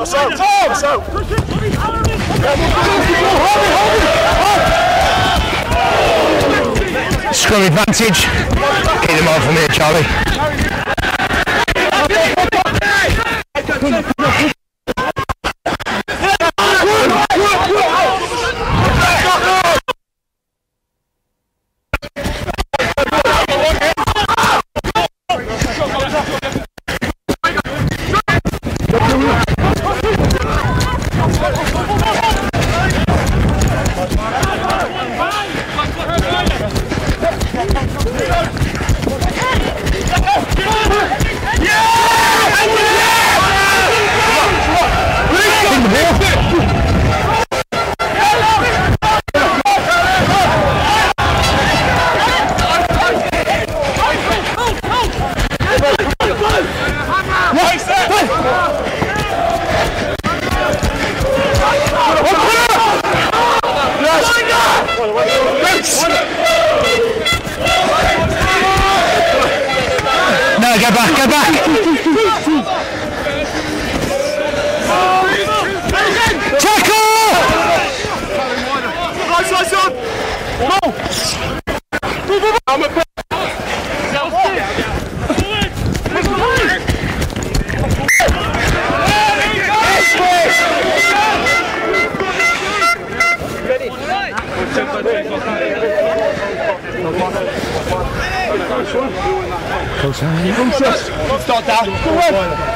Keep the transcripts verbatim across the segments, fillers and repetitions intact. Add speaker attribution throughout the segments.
Speaker 1: What's up, Tom? What's up?
Speaker 2: Scrum advantage. Get them on from here, Charlie. No, go back, go back. Tackle!
Speaker 1: Nice, nice on! I'm a Start down. Go on.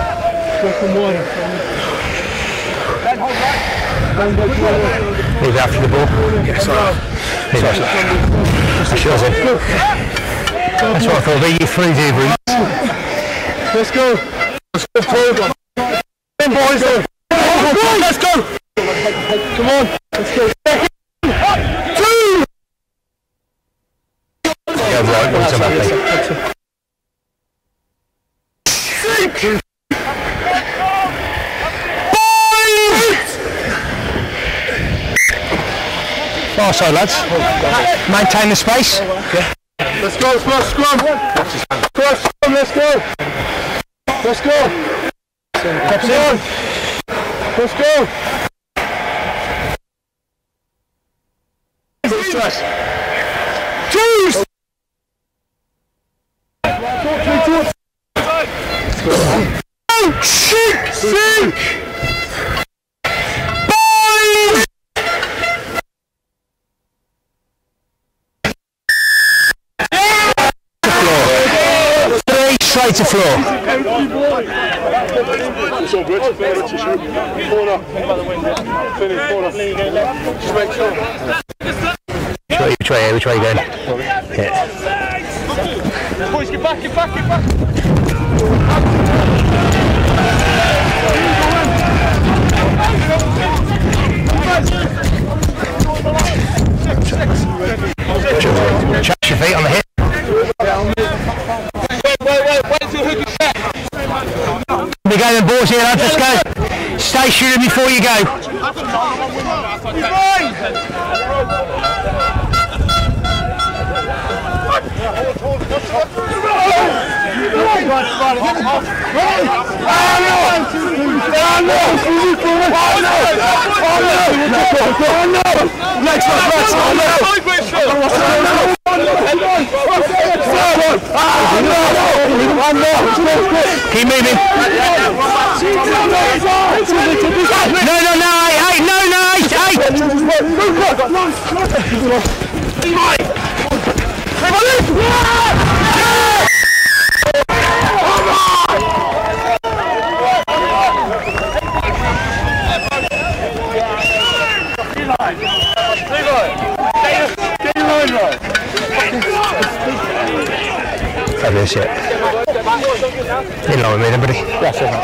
Speaker 2: He's after the ball.
Speaker 1: Yes, sir.
Speaker 2: That's yours. That's what I thought. They you through here, Bruce.
Speaker 1: Let's go. Let's go forward. Come boys. Let's go. Come on. Let's go. Two.
Speaker 2: Yeah, right. What's up, mate? Far side, lads. Maintain the space.
Speaker 1: Let's go, first scrum. First scrum, let's go. Let's go. Let's go. Let's go. Two. Oh, shit! Sink!
Speaker 2: Straight to floor.
Speaker 1: It's all good. Corner. Finish, corner. Just make sure.
Speaker 2: Which way, which way, which way are you going? Yeah.
Speaker 1: Boys, get back, get back, get back.
Speaker 2: Chuck your feet on the hip.
Speaker 1: Wait, wait, wait, wait till hook is set.
Speaker 2: We go then, boys here, lads, let's go. Stay shooting before you go. Keep moving. No, no, no, hey, hey, no, no, hey, Fabulous, yeah. In line with me, everybody. That's it.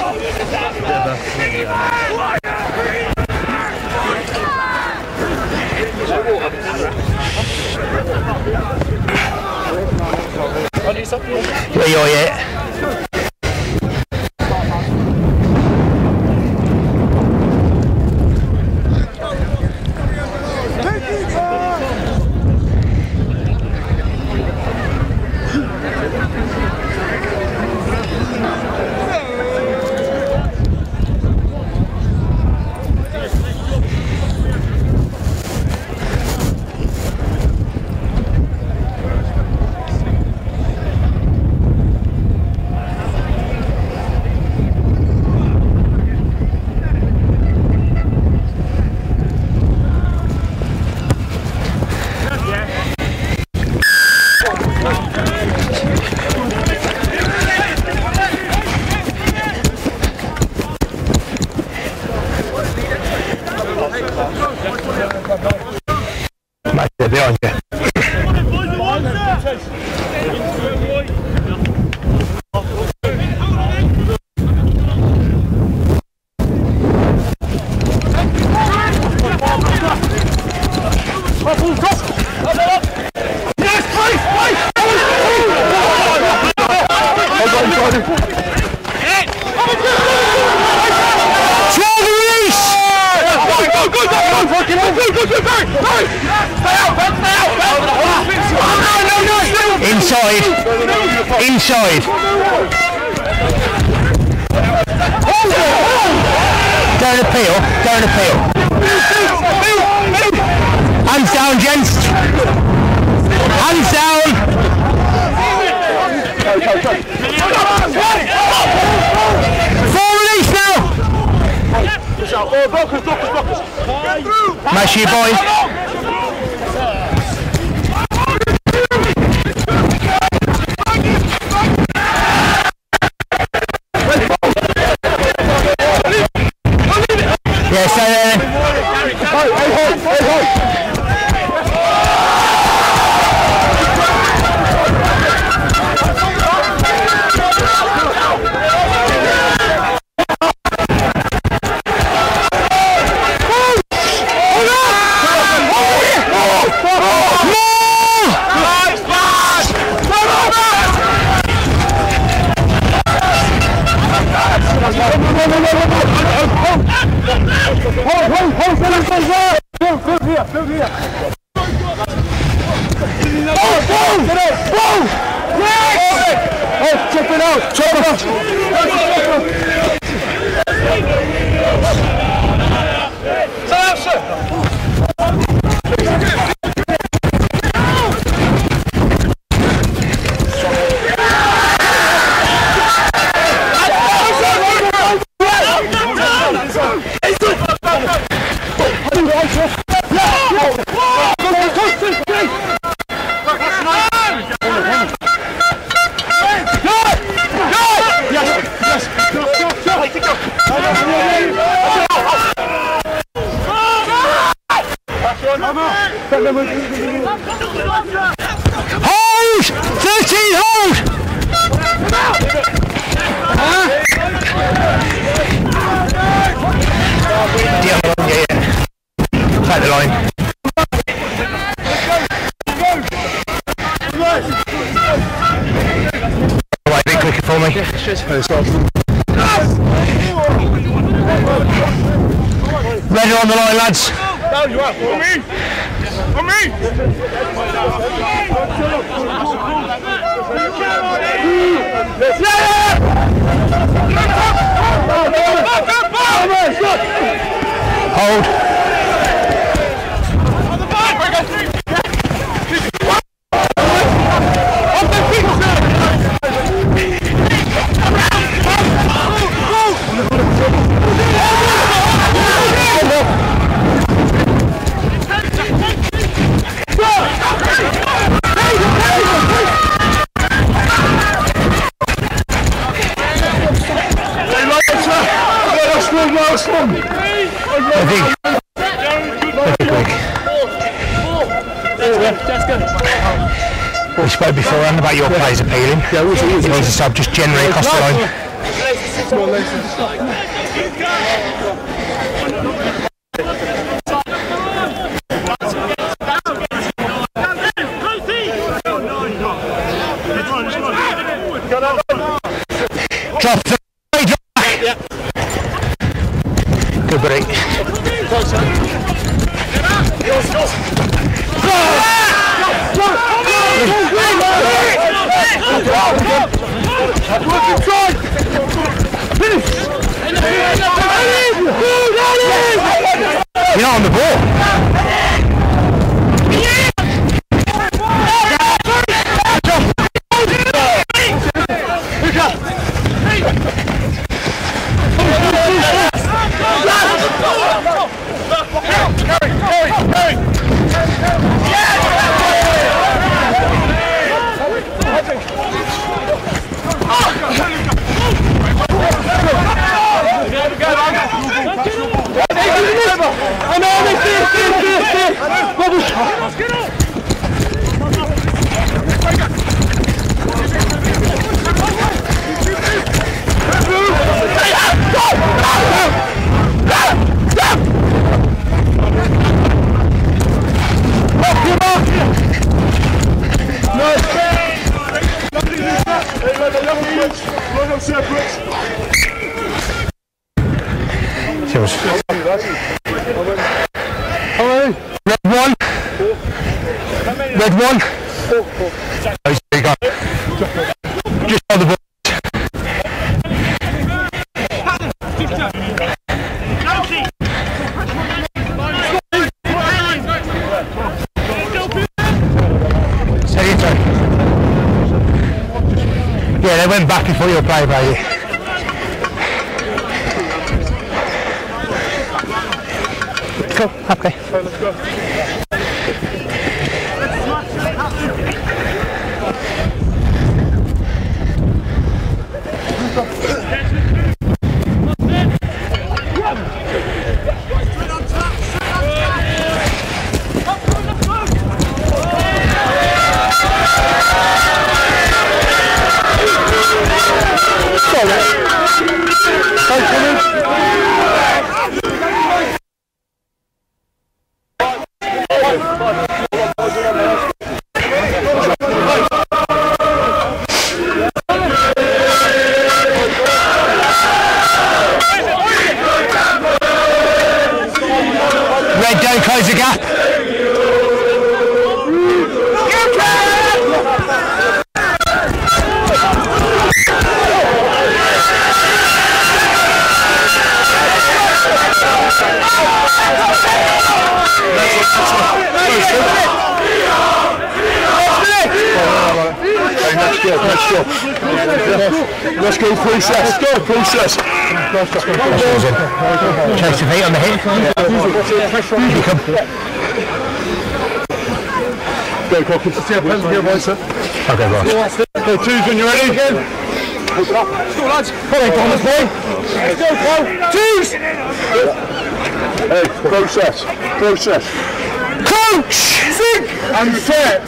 Speaker 2: Where you are yet? inside. Down appeal, down appeal. Hands down, gents. Hands down. Full release now. Make sure you bind. Yeah, stay there. Hold! thirteen, hold! Yeah, yeah, yeah. Take the line. Right, a bit quicker for me. Redder on the line, lads.
Speaker 1: Down you are. On me! On me!
Speaker 2: Hold. We spoke beforehand about your players appealing. Yeah, we should use a sub just generally across the line. Drop the drop. Good break. You're not on the ball. Red one. Red one. Oh, there you go. Just for your play, baby. Cool, okay.
Speaker 1: Let's go.
Speaker 2: Red, don't close the gap.
Speaker 1: Let's go, let's go, full set, let's go, full set.
Speaker 2: Chase your feet on the hip. You come.
Speaker 1: Go, Cocky. See how Penn's here, boys.
Speaker 2: Okay, boss.
Speaker 1: Go, twos when you're ready. Let's go, lads. Come on, Thomas, boy. Let's go, Paul. Twos! Hey, process, process. Coach! Think! And set!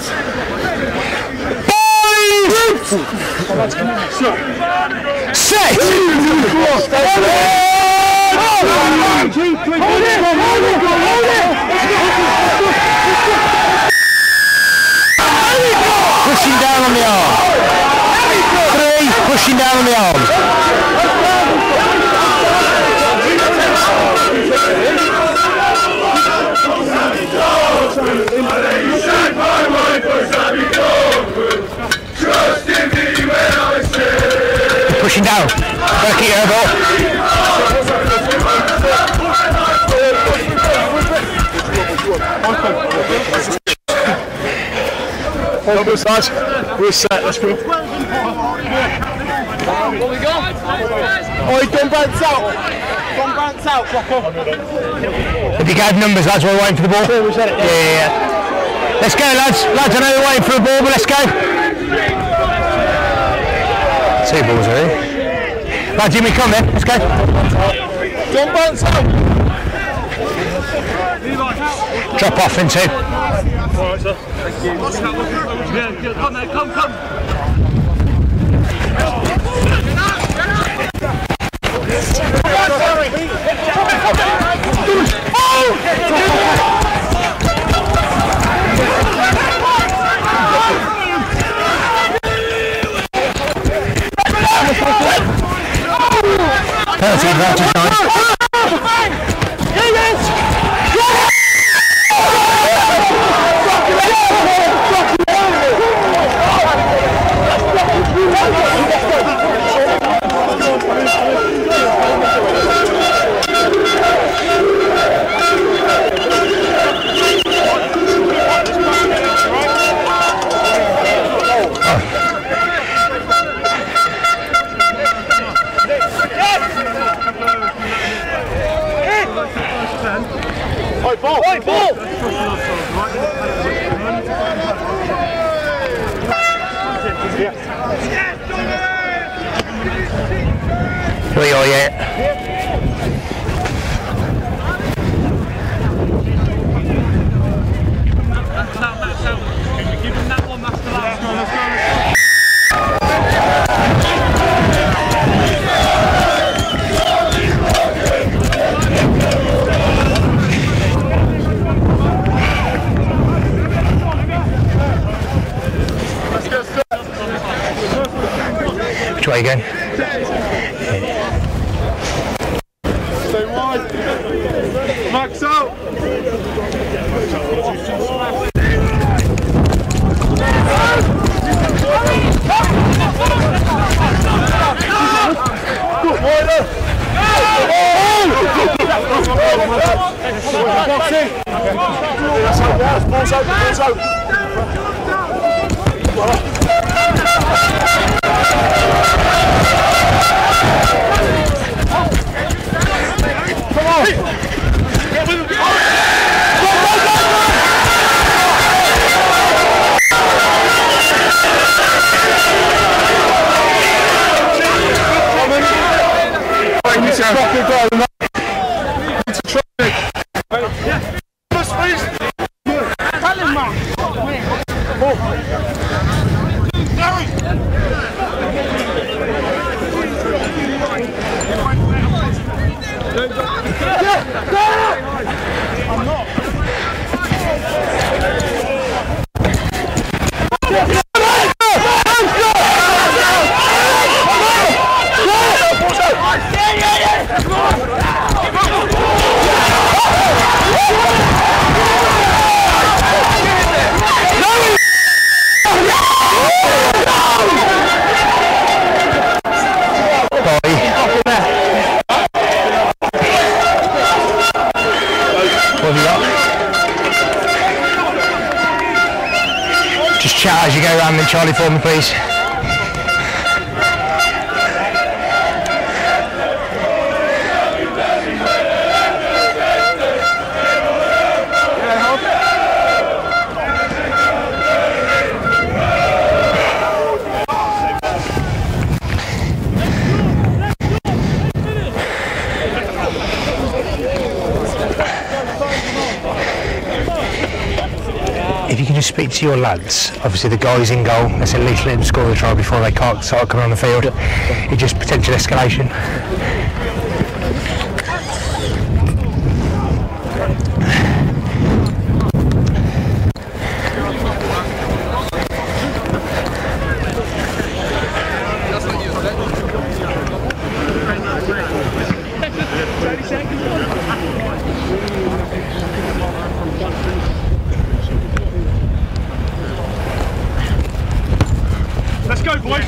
Speaker 2: Set! Pushing down on the arm. Three, pushing down on the arms. Pushing down. Gotta keep your elbow.
Speaker 1: Elbow sides. We're set. Let's go.
Speaker 3: What we got?
Speaker 1: Oi, don't bounce out. Don't bounce out.
Speaker 2: If you gave numbers, lads, we're waiting for the ball. Yeah, yeah, yeah. Let's go, lads. Lads, I know we're waiting for a ball, but let's go. Two balls, really. Right, Jimmy, come then. Let's go.
Speaker 1: Don't bounce out.
Speaker 2: Drop off in two.
Speaker 3: Alright, sir. Thank you. Yeah, good. Come, mate. Come, come.
Speaker 2: Penalty advantage nine.
Speaker 1: Oi, ball! Oi, ball!
Speaker 2: Here we are, yeah.
Speaker 3: Can you give him that one? That's the last one. Let's go, let's go.
Speaker 2: Which way again?
Speaker 1: Stay wide. Max out. Good, wider. Balls out, balls out. Balls out. Let's go.
Speaker 2: Just chat as you go around then, Charlie, for me, please. If you can just speak to your lads, obviously the guys in goal, let's at least let them score the try before they can't start coming on the field. It's just potential escalation.
Speaker 3: Let's go, boys.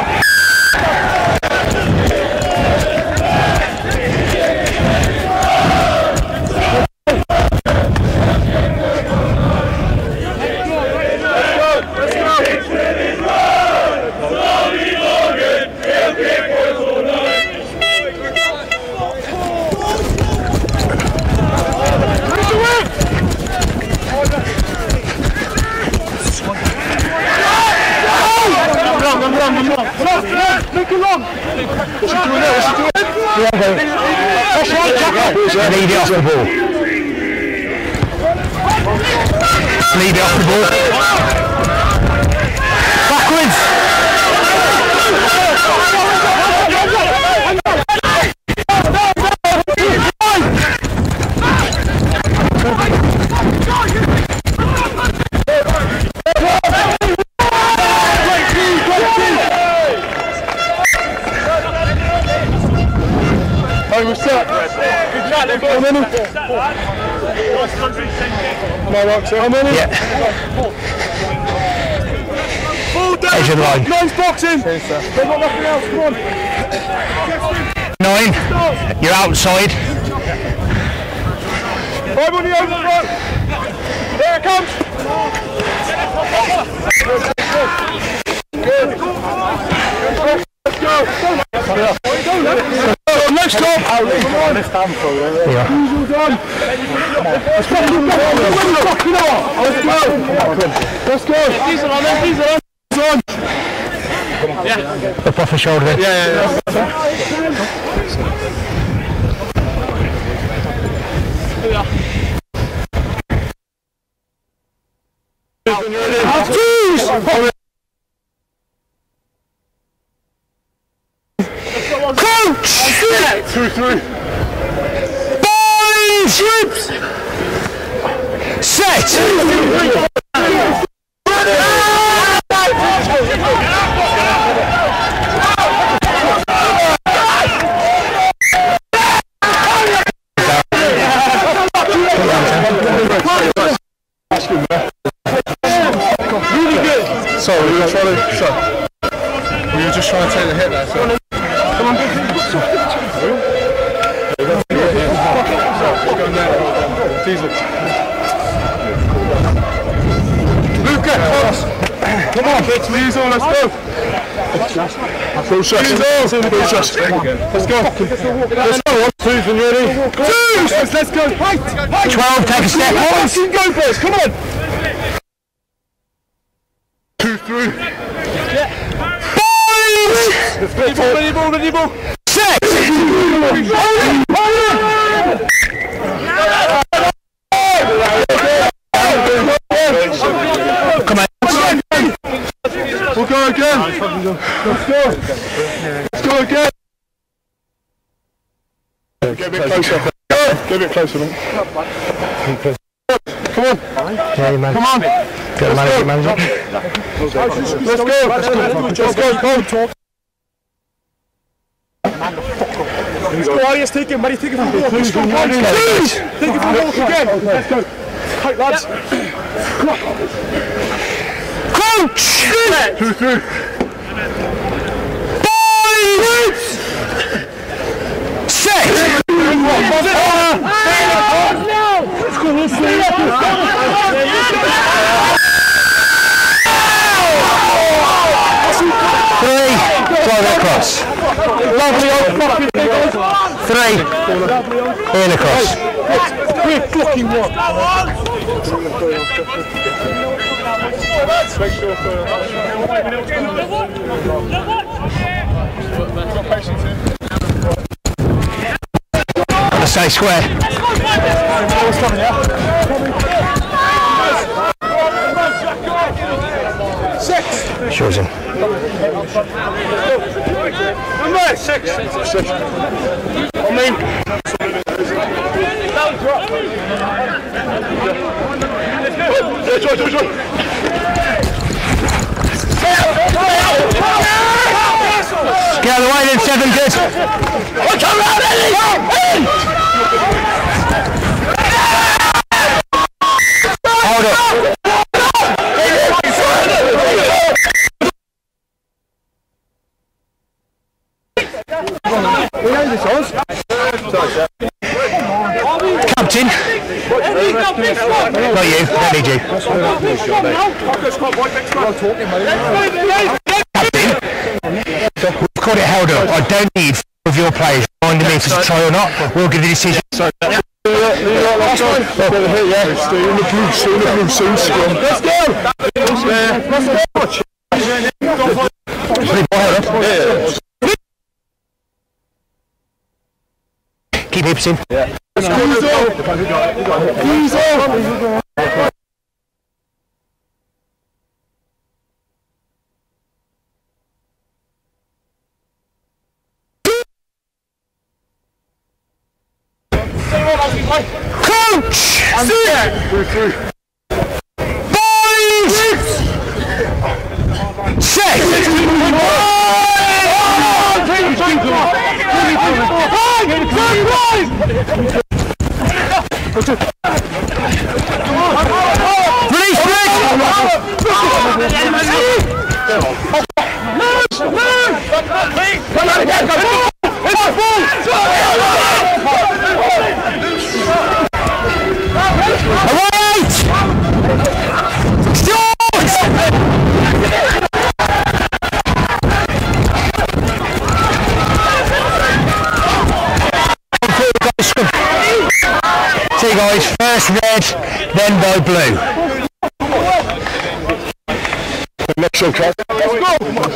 Speaker 3: Make it long. What's he doing there? What's he doing? That's right, Jack.
Speaker 2: Lead it off the ball. Lead it off the ball. Backwards.
Speaker 1: We're set. Good chat, then. How many? Am I right, sir? How many?
Speaker 2: Yeah.
Speaker 1: Full down.
Speaker 2: Edge of the line.
Speaker 1: Nice boxing. They've got nothing else. Come on.
Speaker 2: Nine. You're outside.
Speaker 1: Five on the over front. There it comes. Good. Let's go. Let's go. Come on. Let's go. Let's go. These are on them. These are on.
Speaker 2: Yeah. Up off the shoulder then.
Speaker 1: Yeah, yeah, yeah.
Speaker 2: Coach!
Speaker 1: Two, three.
Speaker 2: Boys! Set!
Speaker 1: Really good. Sorry, we were trying to. Sorry. We were just trying to take the hit there. So. Come on. Diesel. Luca, come on, Diesel, let's go. Full shot. Diesel, full shot. Let's go. Let's go. One, two, when you're ready. Two. Let's, let's go. Fight.
Speaker 2: twelve, take a step.
Speaker 1: Let's go, boys. Come on. Two, three. Yeah. Boys. Let's go. Ready ball, ready ball.
Speaker 2: Set. Come on.
Speaker 1: We'll go again. Let's go. Let's go again. Get a bit closer. Get a bit closer, mate. Come on.
Speaker 2: Yeah, man.
Speaker 1: Come on.
Speaker 2: Get the manager, manager.
Speaker 1: Let's go. Let's go. Let's go. Go. Let's go. Alias, take him. Buddy, take him from walk. Let's go. Please. Take him from walk again. Let's go. Tight, lads.
Speaker 2: Coach!
Speaker 1: Two through.
Speaker 2: Boys! Set! Three, drive it across.
Speaker 1: Lovely old fucking
Speaker 2: Three, in across.
Speaker 1: Quick fucking one. Make sure
Speaker 2: Let's stay square.
Speaker 1: Six.
Speaker 2: Shows him.
Speaker 1: Number six. Six. On me. Yeah, try, try, try.
Speaker 2: Get out of the way then, seven, good. Watch out, round, Eddie! Hold up. Captain. Not you, don't need you. Captain. We've got it held up. I don't need f of your players reminding me if it's a try or not. We'll give the decision.
Speaker 1: Let's go. Stay in the blue, stay in the blue, soon scrum. Let's go!
Speaker 2: Keep hips in.
Speaker 1: Yeah. Squeeze off! Squeeze off!
Speaker 2: Coach!
Speaker 1: Through, through.
Speaker 2: Boys! Set! Release, release! Alright! Short! See guys, first red, then by blue.
Speaker 1: Next show, Cat. Let's go!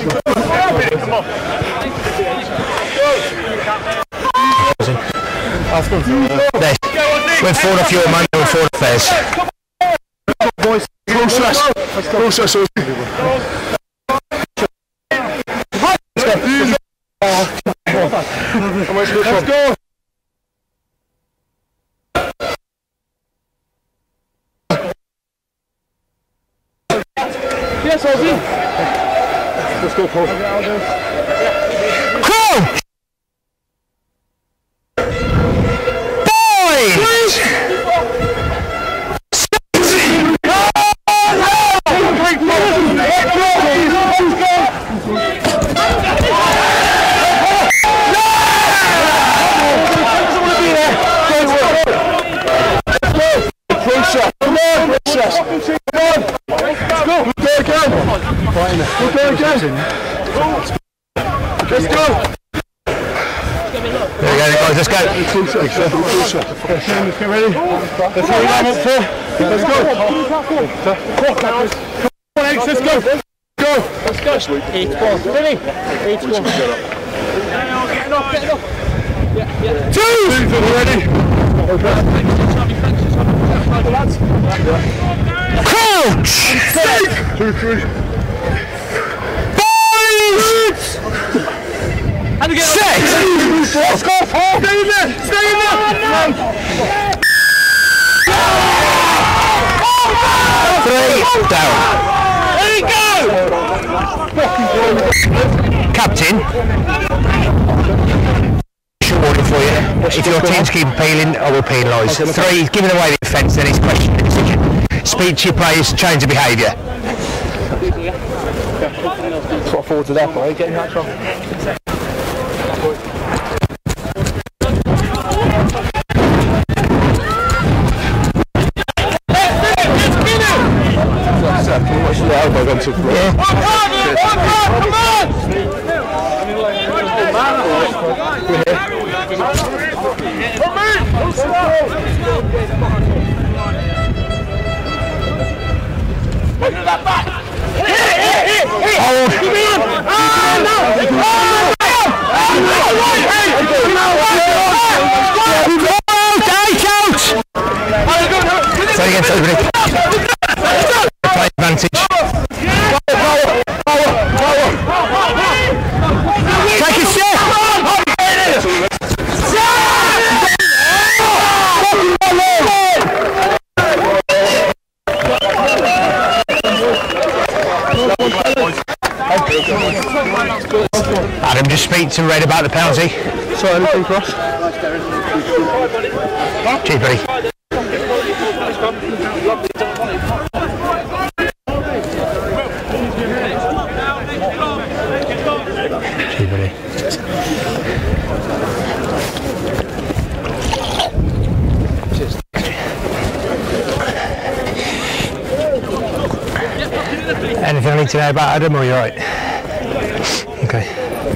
Speaker 2: There. We've fought off your money, we've fought off theirs.
Speaker 1: Boys, process. Process. Let's go. Yes, Ozzy. Let's go, Paul.
Speaker 2: Cool! Boys!
Speaker 1: Process. Come on, process. Come on. Let's go. We'll go again. We'll go again. Let's go.
Speaker 2: There we go, guys, let's go.
Speaker 1: Process. Process. Let's get ready. Let's go. Let's go. Come on, Alex, let's go. Go. Let's go. Eight ball. Ready? Eight ball. Get up. Get up. Get up. Yeah. Two! Ready? Crouch! Six! Two, three. Five! Six! Let's go, Paul! Stay in there! Stay in there! Three down. There you go! Captain. Order for you. If your teams keep appealing, I will penalise. Three, giving away the offence, then it's question the decision. Speak to your players, change the behaviour. Sort of forward to that point, getting that from. Yeah. Advantage. Take a step. Adam, just speak to Red about the penalty. Sorry, anything cross? Cheers, buddy. Cheers, buddy. Anything I need to know about Adam, or are you alright? Okay.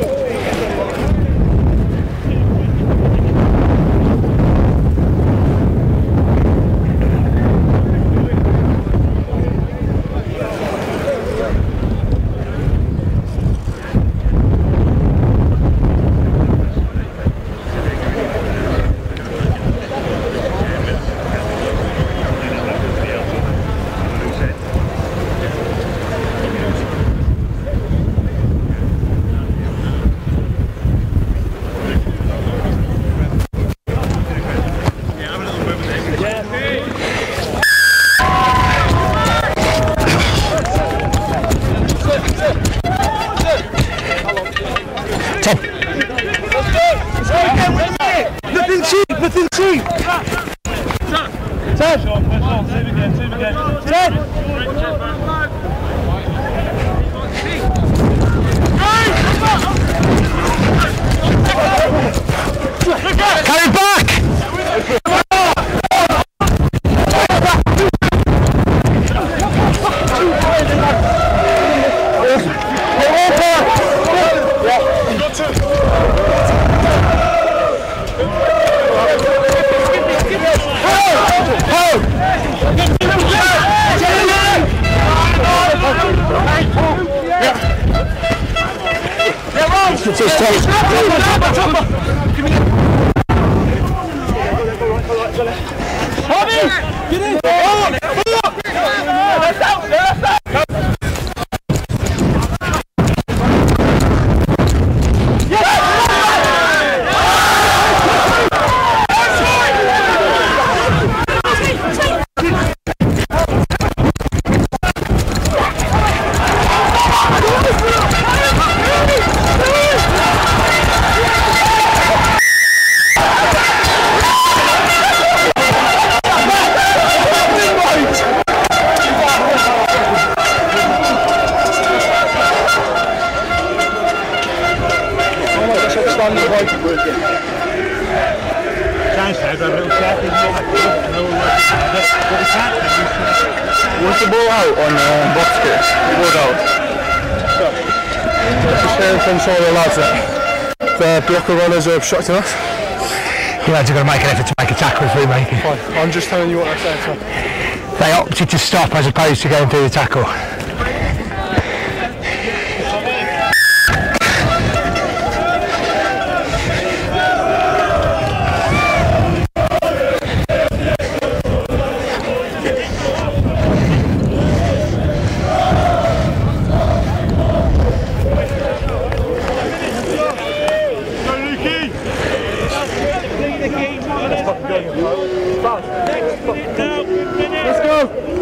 Speaker 1: Nothing cheap, nothing cheap. Ten. Ten. Carry back.
Speaker 4: What's the ball out on uh, box kit? The ball out. Just hearing from some of the lads that the blocker runners are obstructing us.
Speaker 2: You lads are going to make an effort to make a tackle through making.
Speaker 4: Fine. I'm just telling you what I said. So.
Speaker 2: They opted to stop as opposed to going through the tackle.
Speaker 3: Let's go.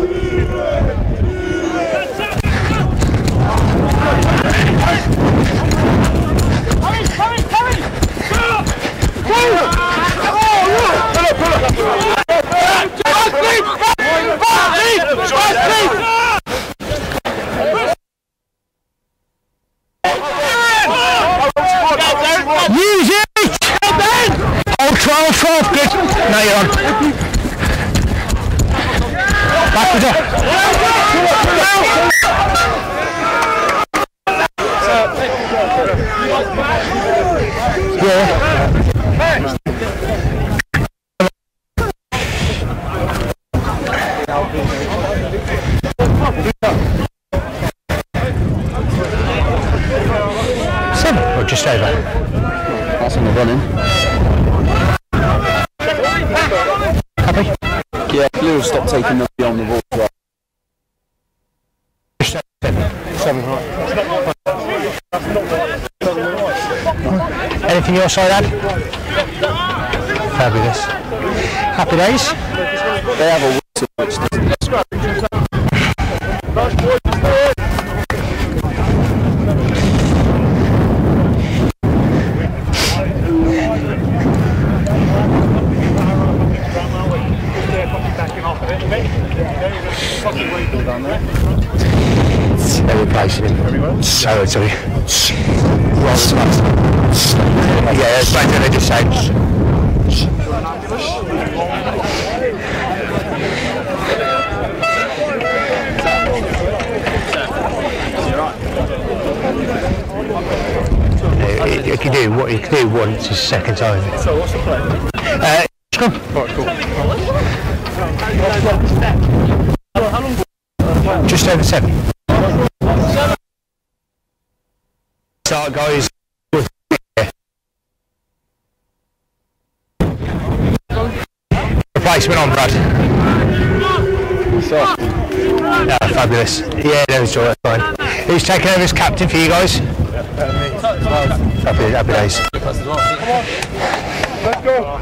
Speaker 2: Use it! Hold twelve, twelve, good. Now you're on. Backwards up. Yeah. Seven or just over?
Speaker 1: That's on the running.
Speaker 2: Happy?
Speaker 1: Yeah, Blue will stop taking them beyond the ball. Right.
Speaker 2: Seven, right. Anything your side, Ad? Fabulous. Happy days?
Speaker 1: They have a whistle which doesn't.
Speaker 2: They're replacing him. So, sorry. Well, smart. Yeah, it's like they're just saying. You can do what you can do once, is second time.
Speaker 3: So what's the play?
Speaker 2: Uh, come.
Speaker 3: Right, cool.
Speaker 2: Just over seven. Start, guys. Replacement on, Brad. No, fabulous. Yeah, no, it's all right, fine. Who's taking over as captain for you guys? Happy, happy days.
Speaker 3: Let's go.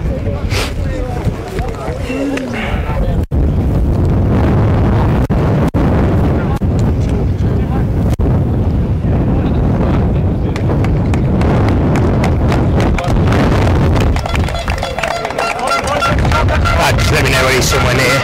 Speaker 2: Just let me know when he's somewhere near.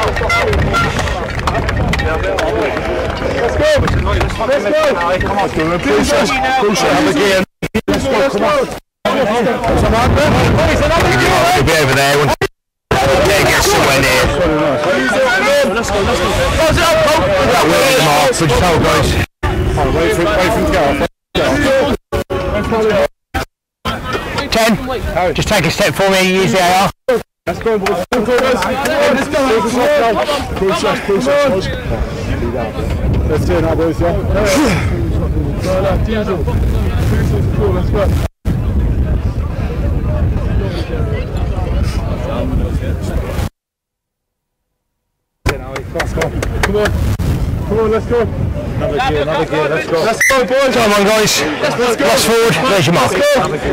Speaker 3: Let's go. Let's go. Come on, Bruce. Bruce, have a game. Let's go. Come on. Come on,
Speaker 2: He'll be over there once he gets somewhere near.
Speaker 3: Let's go. Let's go.
Speaker 2: Close it up, Pope. That will be the mark for the toll, guys.
Speaker 3: Wait for wait for the
Speaker 2: Ten. Just take a step for me. Use the A R.
Speaker 3: Let's go, boys. Let's go, let's go. Process, process, boys. Let's do it now, boys, yeah? Diesel. Let's go. Come on. Come on, let's go. Another gear, another gear, let's go. Let's go, boys.
Speaker 2: Come on, guys.
Speaker 3: Let's go.
Speaker 2: Cross forward. There's your mark.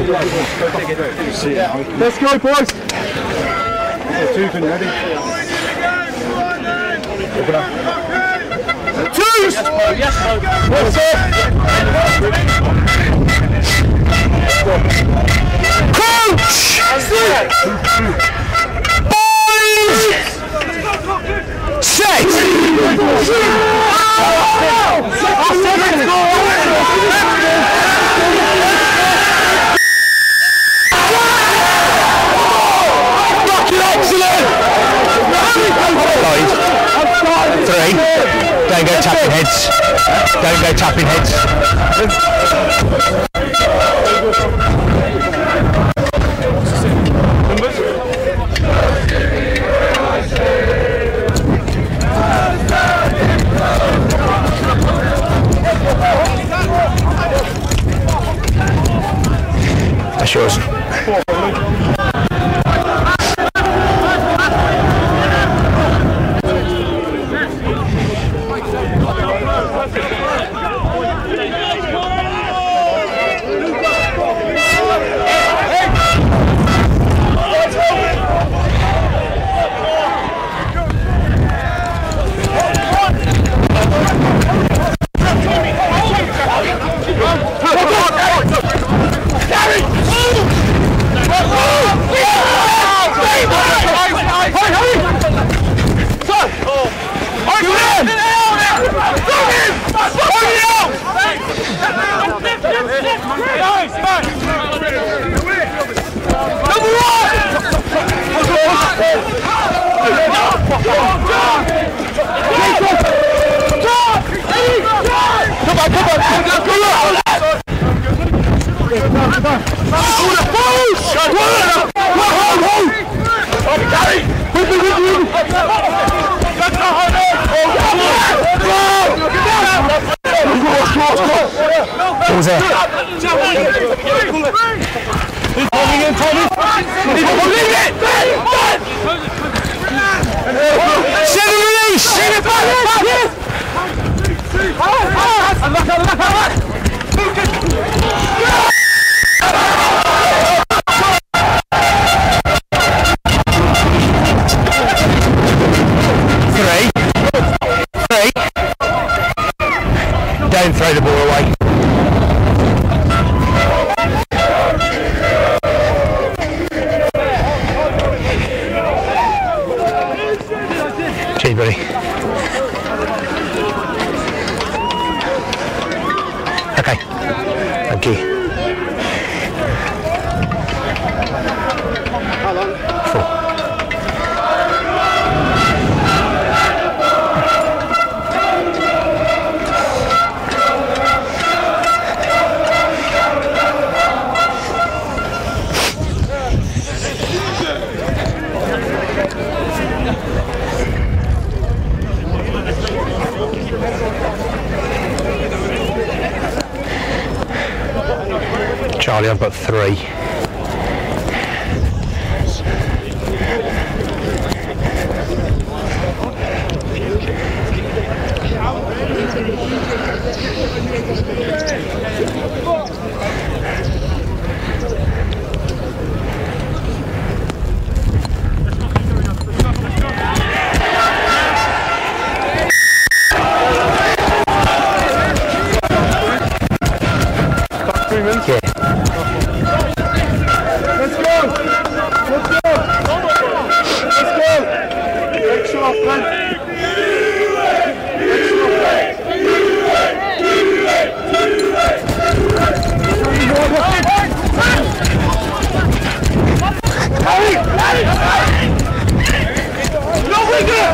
Speaker 3: Let's go, boys. Two, can you ready? Open up. Two! Yes, Mo. Yes, Mo. What's up?
Speaker 2: Coach! Boys! Set! Three. Don't go tapping heads. Don't go tapping heads. That's yours.
Speaker 1: Come on, come on, come on!
Speaker 2: What was that?
Speaker 1: He's coming in, Tommy! He's coming in!
Speaker 2: Send him release! Send it back! Three. Three. Don't throw the ball away. Cheers, buddy. Okay. Thank you.
Speaker 1: How long?
Speaker 2: Four. Charlie, I've got three. Yeah.
Speaker 1: Let's go! Let's go! Let's go! Extra off, man! Extra off, man! Harry! Harry! No winger!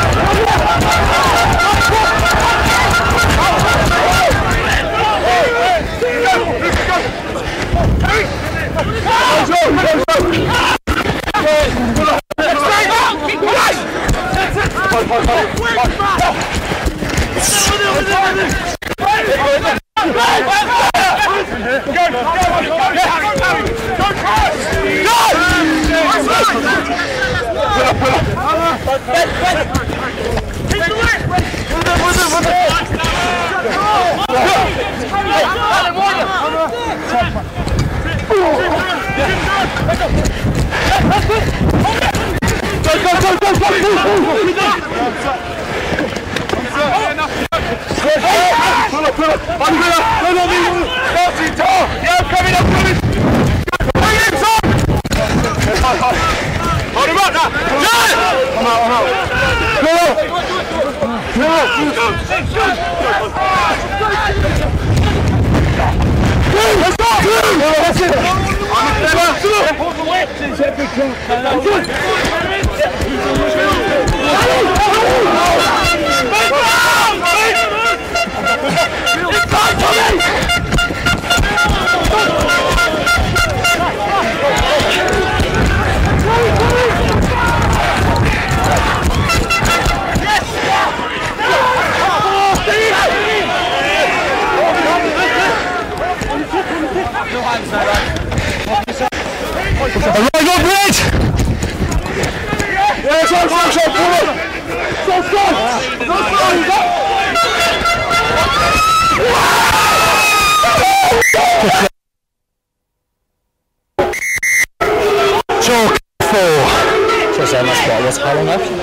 Speaker 4: How long left?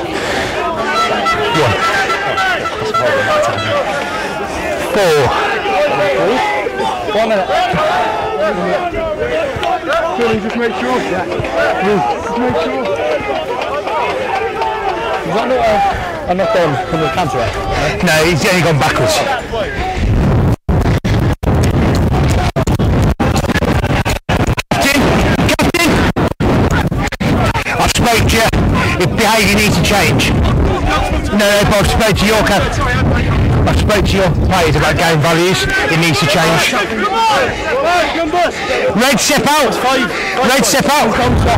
Speaker 2: One. Four.
Speaker 4: One minute.
Speaker 1: Billy, just make sure. Yeah. Just make sure.
Speaker 4: Is that not a, a knock on from the counter?
Speaker 2: No, he's only gone backwards. Captain! Captain! I spoke to you. If behaviour Dave, you need to change. No, no, but I've spoke to your cap. I've spoke to your players about game values. It needs to change. Red, step out. Red, step out.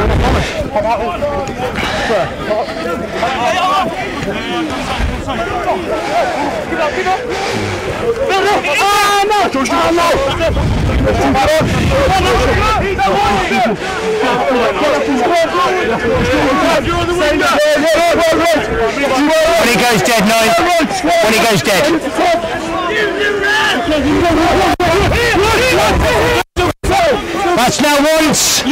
Speaker 1: Ah, no! Josh, no!
Speaker 2: When he goes dead, nine. When he goes dead. That's now once.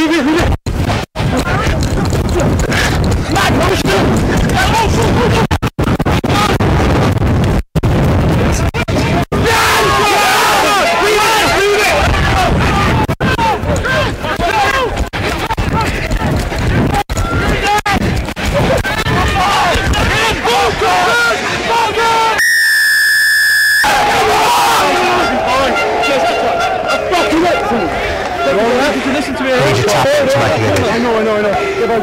Speaker 1: I know, I know, I know.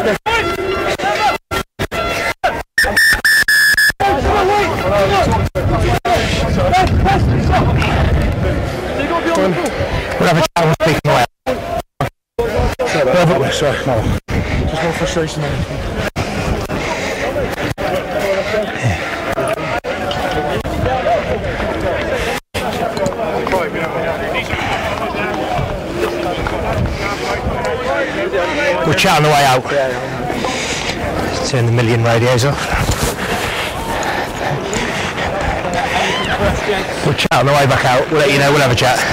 Speaker 2: We'll have a chat with speaking away.
Speaker 1: Sorry, no. Just more frustration on this.
Speaker 2: We'll chat on the way out. Turn the million radios off. We'll chat on the way back out. We'll let you know. We'll have a chat.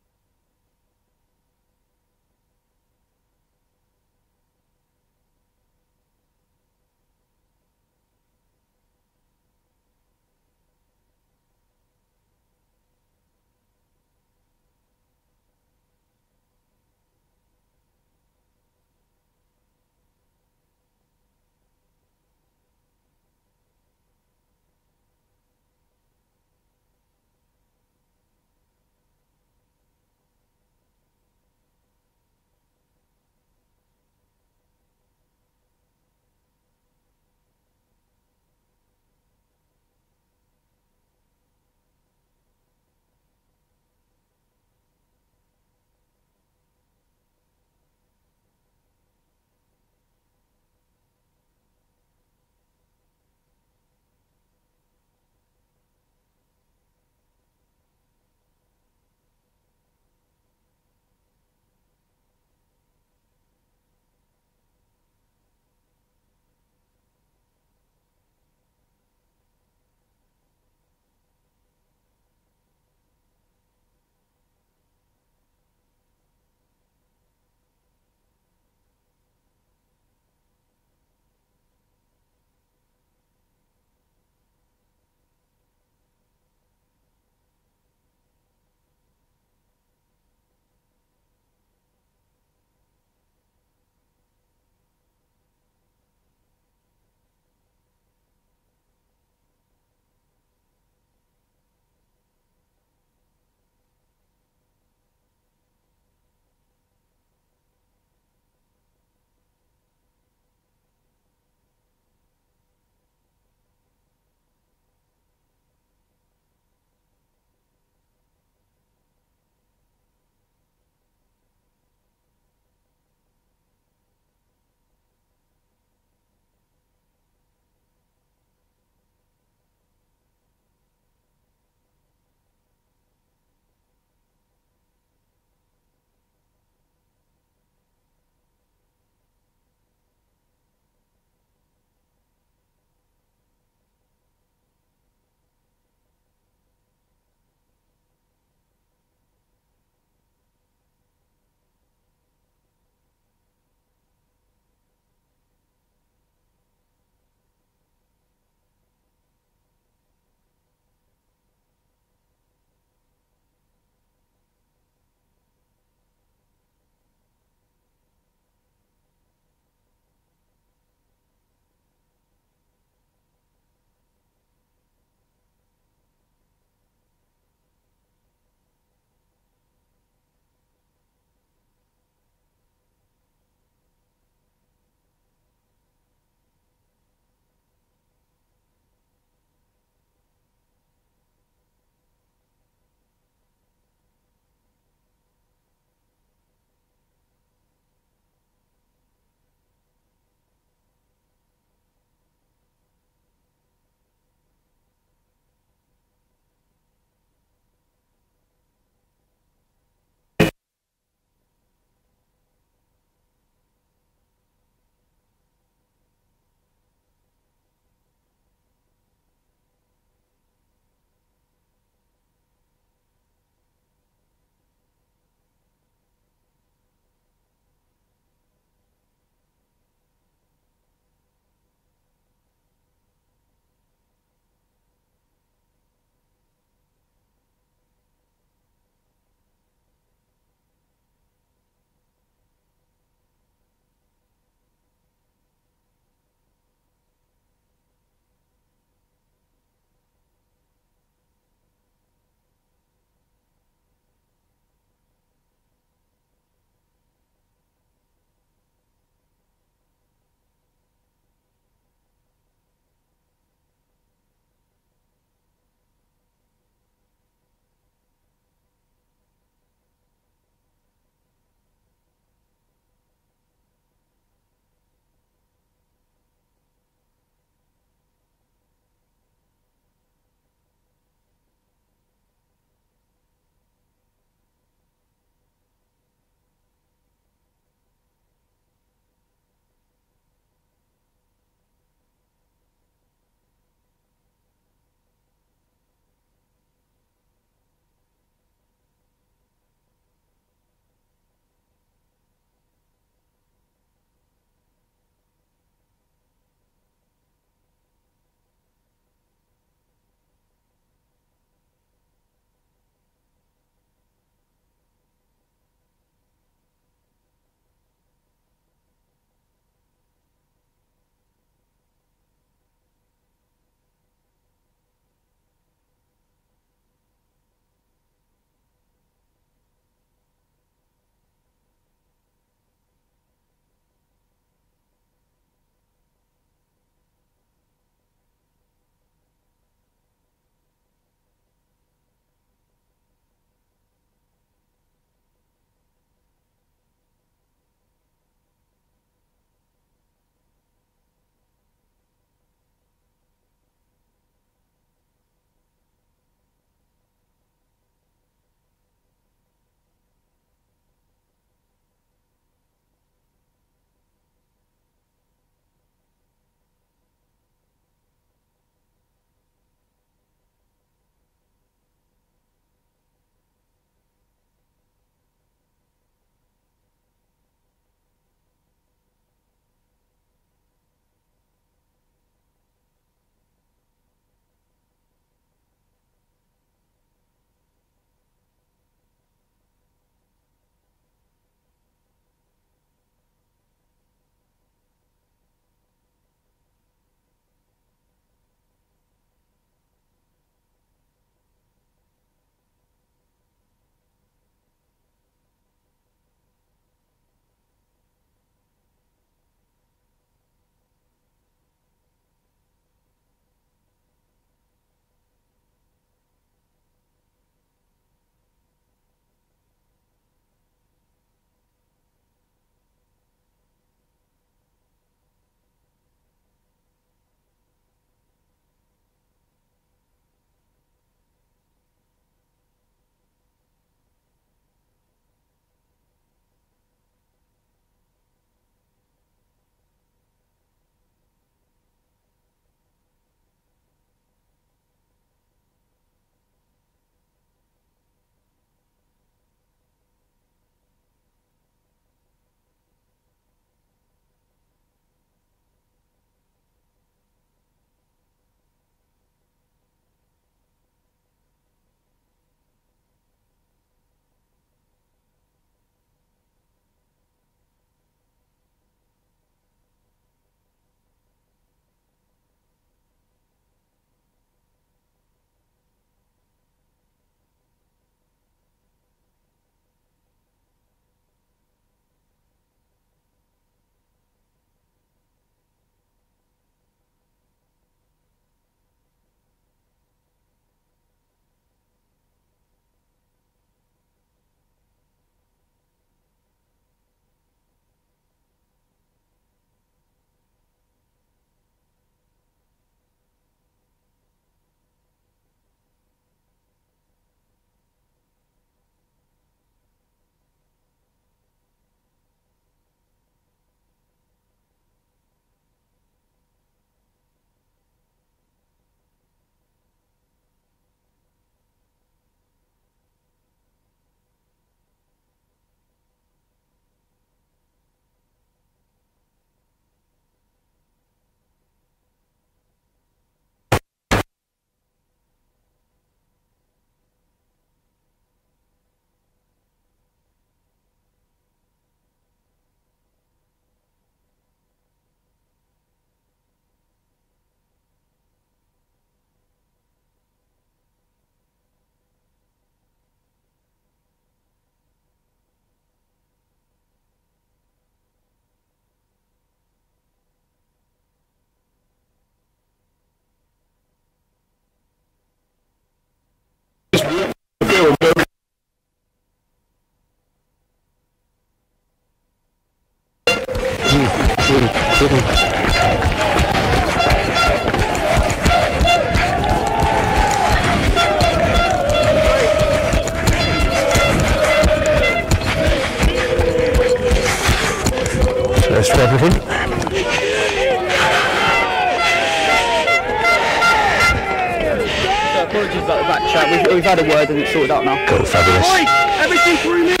Speaker 5: apologies about the back chat. We've, we've had a word and it's sorted out now.
Speaker 2: Cool, fabulous.
Speaker 1: Everything through me.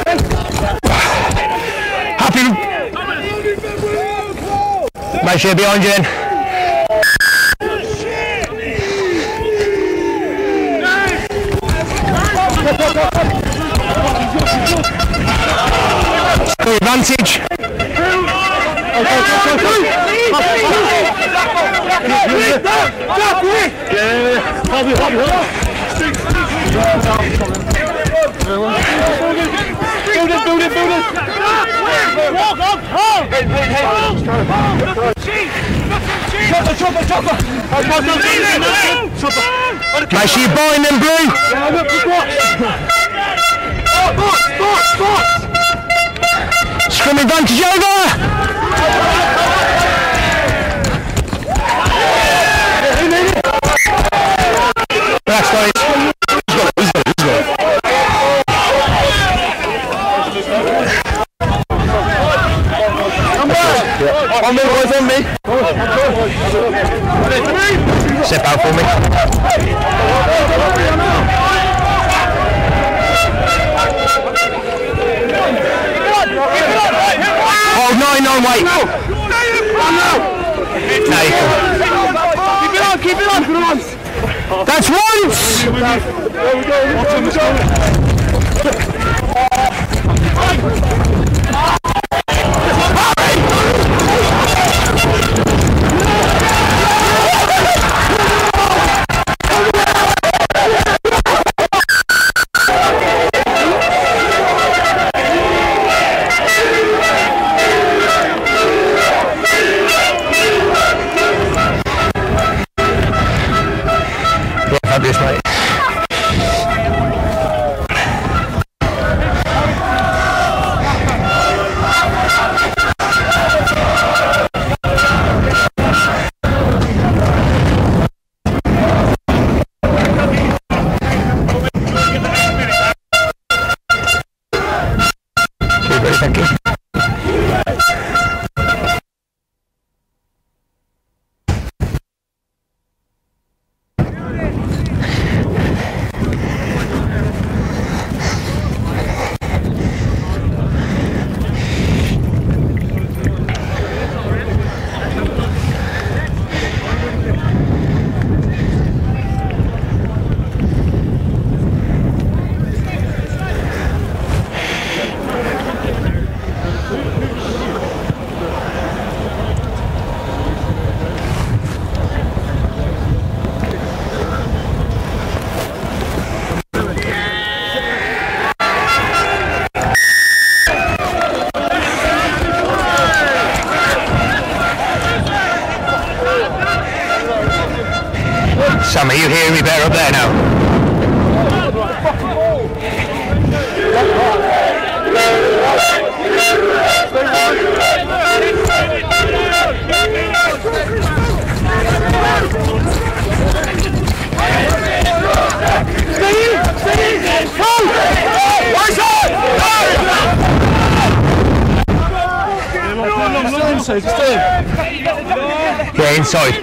Speaker 2: Happy. Make sure you're behind you then. Good advantage.
Speaker 1: Build it, build it, build it. Walk on, hold. Hey, hey, hey. Chopper, chopper, chopper.
Speaker 2: Make sure you're buying them, Blue.
Speaker 1: Box, box, box.
Speaker 2: Scrum advantage over. That's nice.
Speaker 1: On me, boys, on me.
Speaker 2: Step out for me. Hold nine, nine, wait. No, you can.
Speaker 1: Keep it on, keep it on, keep it on.
Speaker 2: That's once!
Speaker 1: There we go, there we go.
Speaker 2: Fabulous, mate. Thank you. Sam, are you hearing me better up there now? Yeah, inside.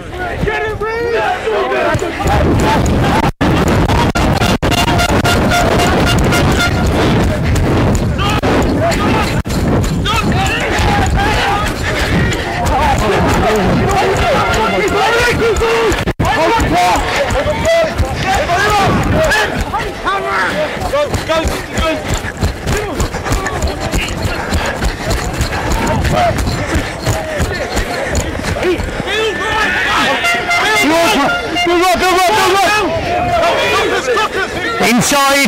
Speaker 2: Inside.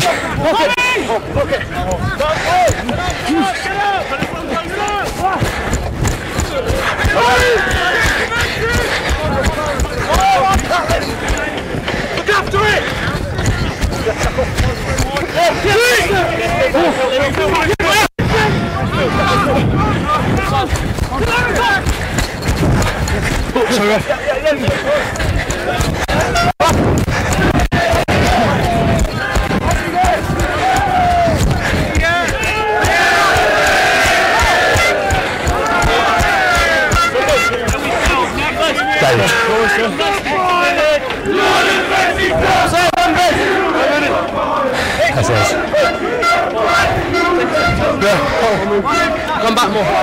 Speaker 1: Look after it. David.
Speaker 2: That's it.
Speaker 3: Come back more.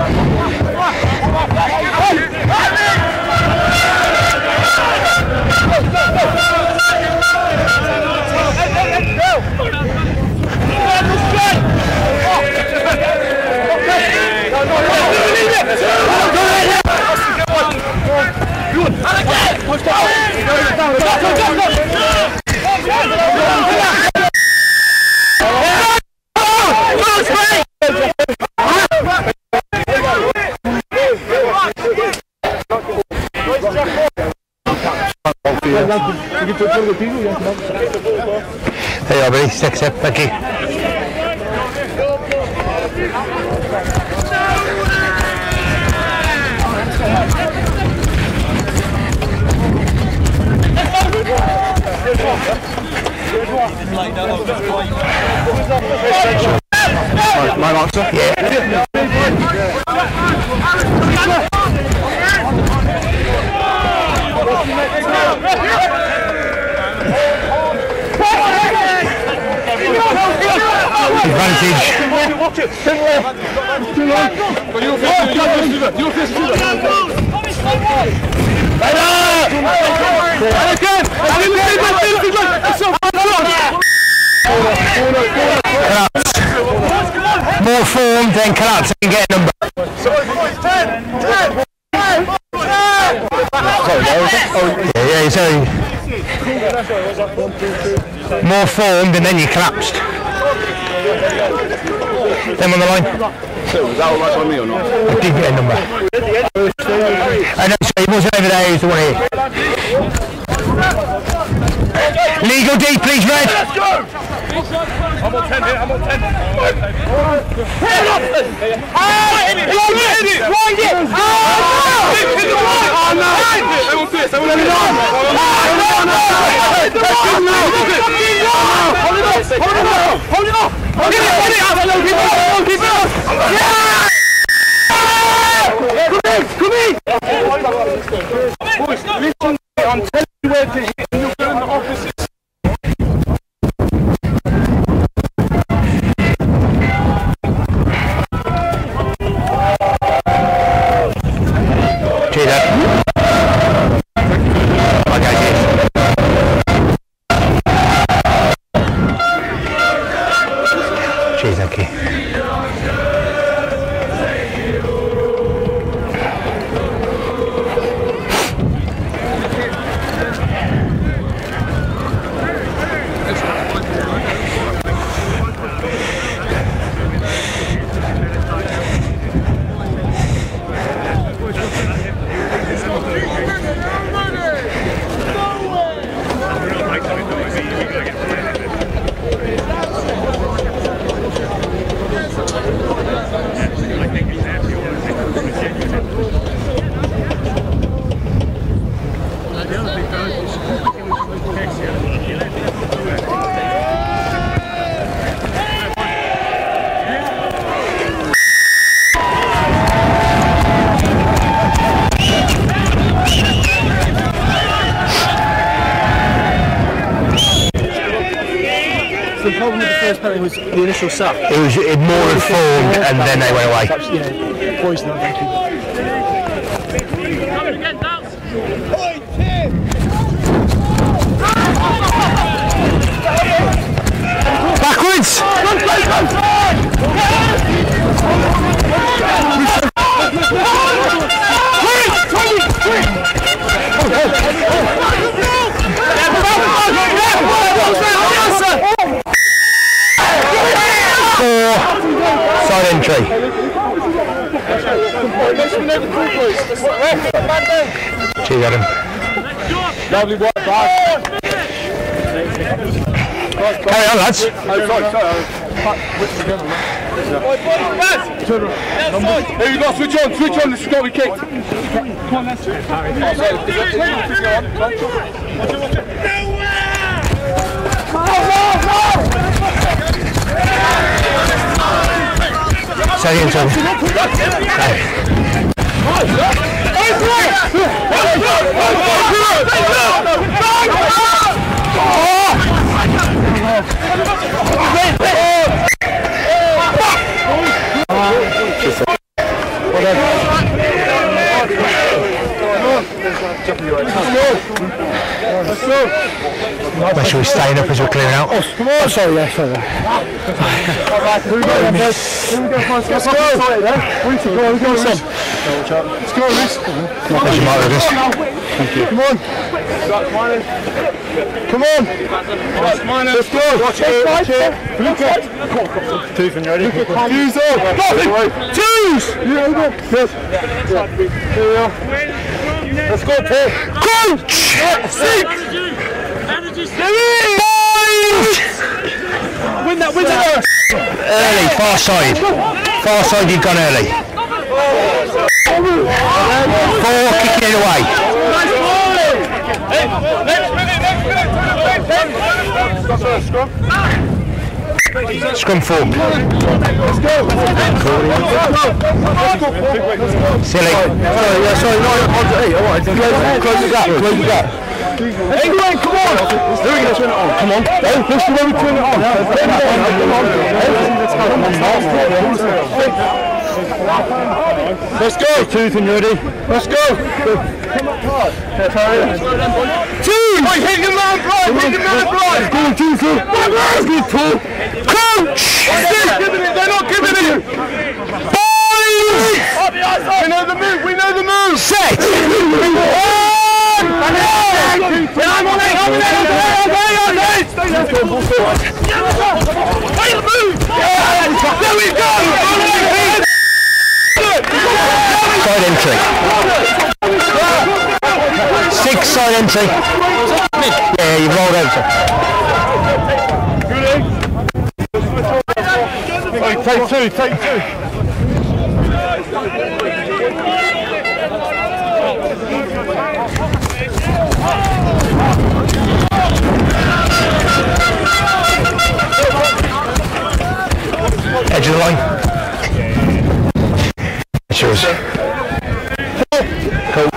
Speaker 2: There you are, buddy. Six up. Thank you.
Speaker 3: My answer?
Speaker 2: Yeah. Advantage.
Speaker 1: Watch it. Too long. Too long. You're facing You're facing
Speaker 2: More formed than collapse and get a number. Yeah, yeah, sorry. More formed and then you collapsed. Them on the line.
Speaker 3: So, was that all right on me or not?
Speaker 2: I did get a number. I know, so he wasn't over there, he was the one here. Legal D, please, Red.
Speaker 1: Let's go! I'm on ten here, I'm on ten. Head up! Ah! Hit it! Hit it! Wind it! Ah! Hit the right! Oh no! They will pierce, they will pierce. Hold it off! Hold it off! Hold it off! Hold it off! Hold it up! Keep it up! Keep it up! Yeah! Come in! Come in! Boys, listen, I'm telling you where to hit and you're going the opposite.
Speaker 5: The problem with the first penalty was the initial sack.
Speaker 2: It was it more informed and then they went away.
Speaker 5: Yeah, poison, thank you.
Speaker 2: Backwards! Four side entry. Cheers, Adam.
Speaker 1: Lovely work, guys.
Speaker 2: Carry on, lads.
Speaker 1: Oh, sorry, sorry. Here you go, switch on, switch on, this has got to be kicked. Come on, let's go.
Speaker 2: Say again, sorry. Make sure we're staying up as we're clearing out.
Speaker 3: Oh, sorry, yeah, sorry. Let's go. Let's go. Let's go, Liz.
Speaker 2: As you might have
Speaker 3: Thank you. Come on. Come on. Let's go. Watch it. Watch it. Look at. Tooth and ready. Twos up. Twos. Yeah, good. Here we are. Let's go, Paul.
Speaker 1: Coach!
Speaker 3: Six. Win that, win that.
Speaker 2: Early, far side. Far side, you've gone early. Four, kicking it away. Scrum four.
Speaker 3: Let's go.
Speaker 2: Silly.
Speaker 3: Sorry, yeah, sorry, no, on to eight. All right, close, close the gap, close the gap. England, come on! There we go, turn it on. Come on. Hey, push the way we turn it on. Turn it on. Let's go. Tooth and ready. Let's go. Two! Wait, hit your man, Brian! Hit your man, Brian! Go on, two, two. Let's go, two. Coach! They're not giving it! Boys! We know the move, we know the move!
Speaker 2: Set!
Speaker 3: I'm on it! I'm on it! I'm on it! There we go!
Speaker 2: Side entry. Six side entry. Yeah, you've rolled over.
Speaker 3: Right, take two, take two.
Speaker 2: Edge of the line. It's yours. Cool.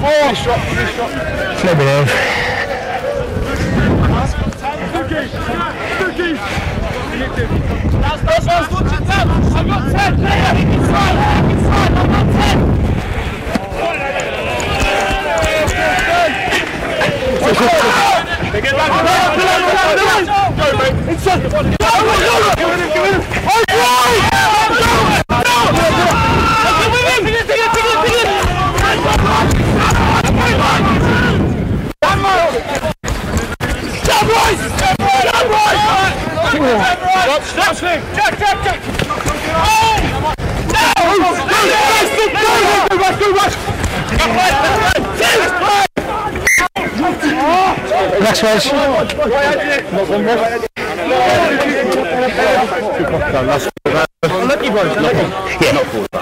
Speaker 2: Let me know.
Speaker 3: I've got ten there! Inside! Inside! I've got ten! Get back! Go, mate! Inside! Go, go, go! Give it in, give it in! Oh, right! Go! Go! Take it, take it, take it, take it! One more! Jump right! Jump right! Jump right! Stop, stop, Jack, Jack, Jack! Oh! No! Go, rush, go, rush!
Speaker 2: Next race.
Speaker 3: Lucky boys, lucky.
Speaker 2: Yeah.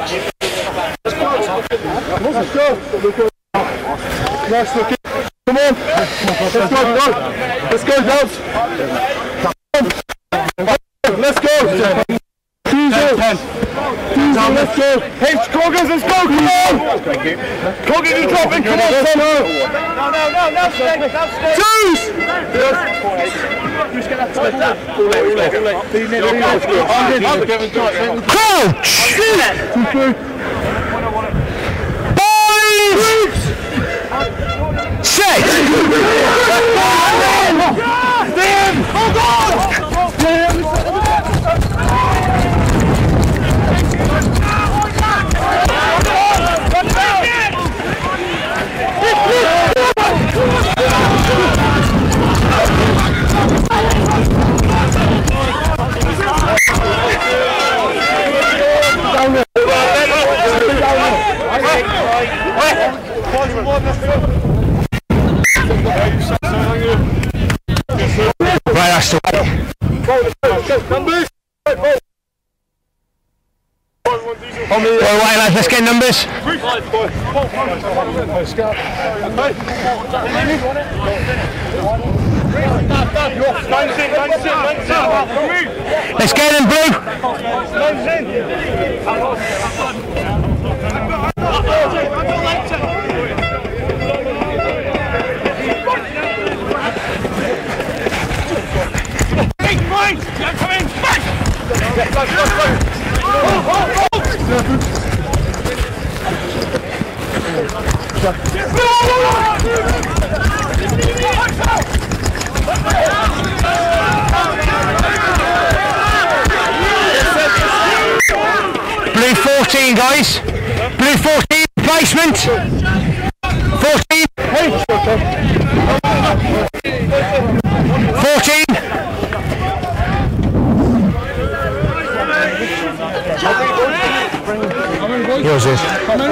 Speaker 3: Let's go. Nice looking. Come on. Let's go, go. Let's go, Dubs. Let's go. Tuesday. Tuesday, let's go. Hey, Coggins, let's go. Come on. Coggins is dropping. Come on, Tom. No, no, no. Now stay. Now stay. Twos.
Speaker 2: Coach! Boys! Set!
Speaker 3: Damn! Oh, God!
Speaker 2: Right, that's the way. Well, right, lads, let's get numbers. Let's get them, Blue. Blue fourteen, guys. Blue fourteen, placement. fourteen. fourteen. Yours is.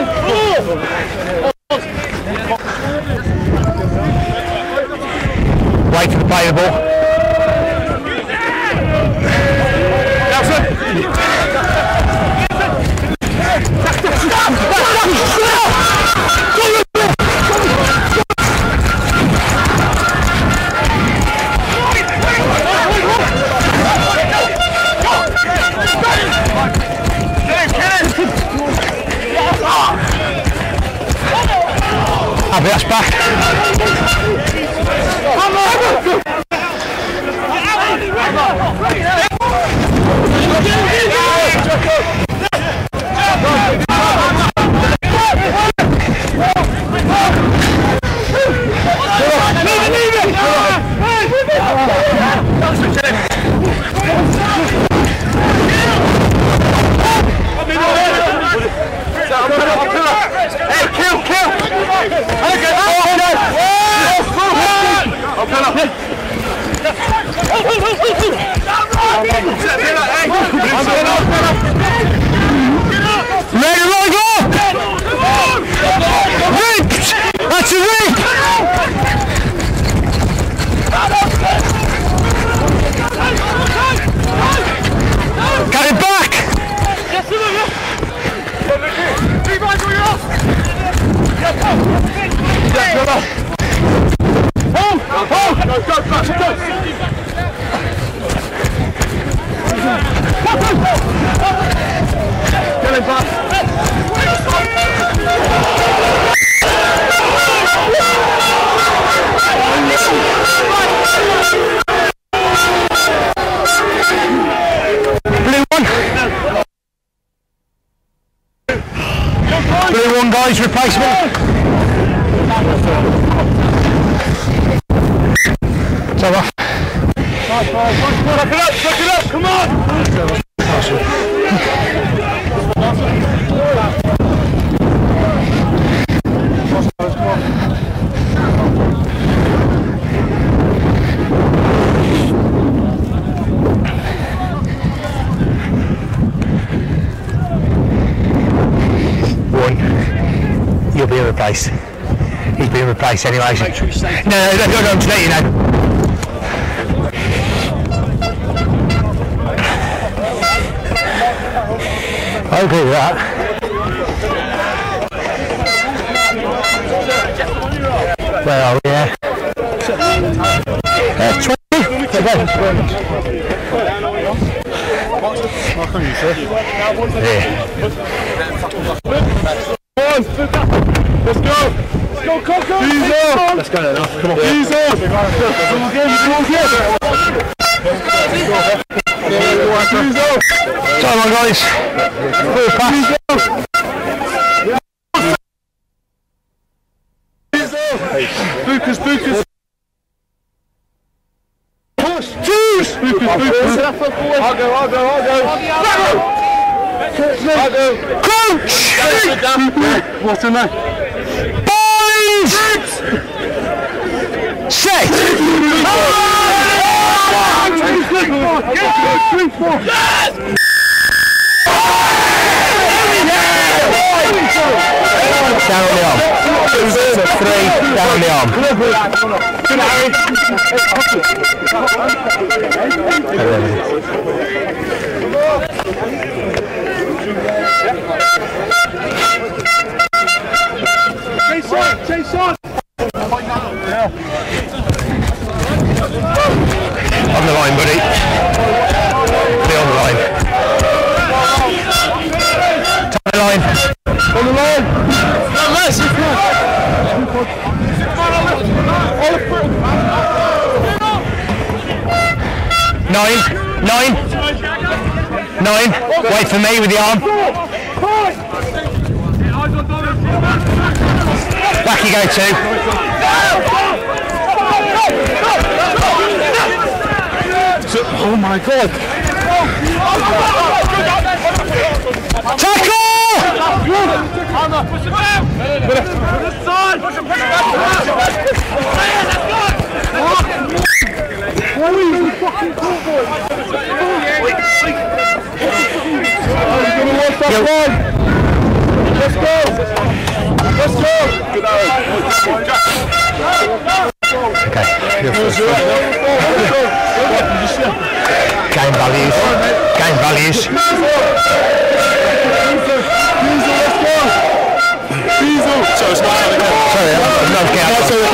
Speaker 2: Wait for the play of the ball. Happy, that's back.
Speaker 3: Hey, kill, kill!
Speaker 2: Ready to roll, go! Ripped! That's a rip! Got it back!
Speaker 3: Hold! Hold! Go, go, go, go! Get him back!
Speaker 2: Blue one. Blue one, guys, replacement. It's over.
Speaker 3: Suck it up, suck it up, come on!
Speaker 2: One. You'll be replaced. He's being replaced anyway. No, no, no, no, I'm just letting you know. I agree with that. Where are we here? Uh, twenty?
Speaker 3: Let's go! Let's go, go, go! Diesel!
Speaker 4: Let's go now. Come on.
Speaker 3: Diesel! Come on, again, come on, again! Diesel!
Speaker 2: Come on, guys. Full pass.
Speaker 3: Lucas, Lucas! Push! Juice! Lucas, Lucas! I'll go, I'll go, I'll go! I'll go!
Speaker 2: Coach!
Speaker 3: What's in there?
Speaker 2: Boys! Set! Down on the arm. So three, down on the arm.
Speaker 3: Chase on! Chase on!
Speaker 2: On the line, buddy. Be on the line. Tie the line.
Speaker 3: On the line! No, less!
Speaker 2: Nine. Nine. Nine. Wait for me with the arm. Back you go two.
Speaker 3: Oh my God!
Speaker 2: Tackle!
Speaker 3: Let's go! Let's go!
Speaker 2: Okay. Game values. Game values. Sorry, I'm not getting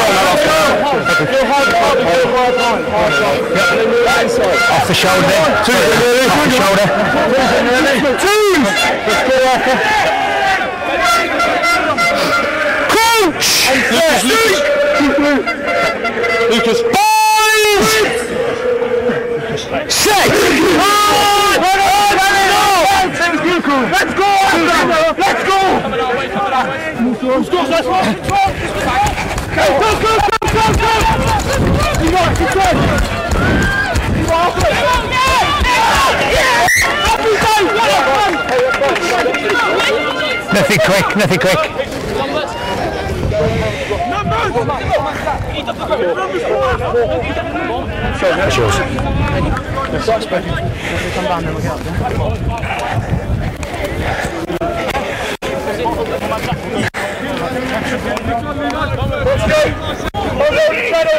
Speaker 2: off the shoulder. Off the shoulder. Crouch!
Speaker 3: Lucas.
Speaker 2: Boys! Set!
Speaker 3: Let's go! Let's go! Let's go! Let's go! Go! Go! Go! Go! Go! You got it! You got it! You got it!
Speaker 2: Nothing quick, nothing quick. That's yours.
Speaker 5: Come down then we'll get up there.
Speaker 3: Let's go! Hold on, shadow!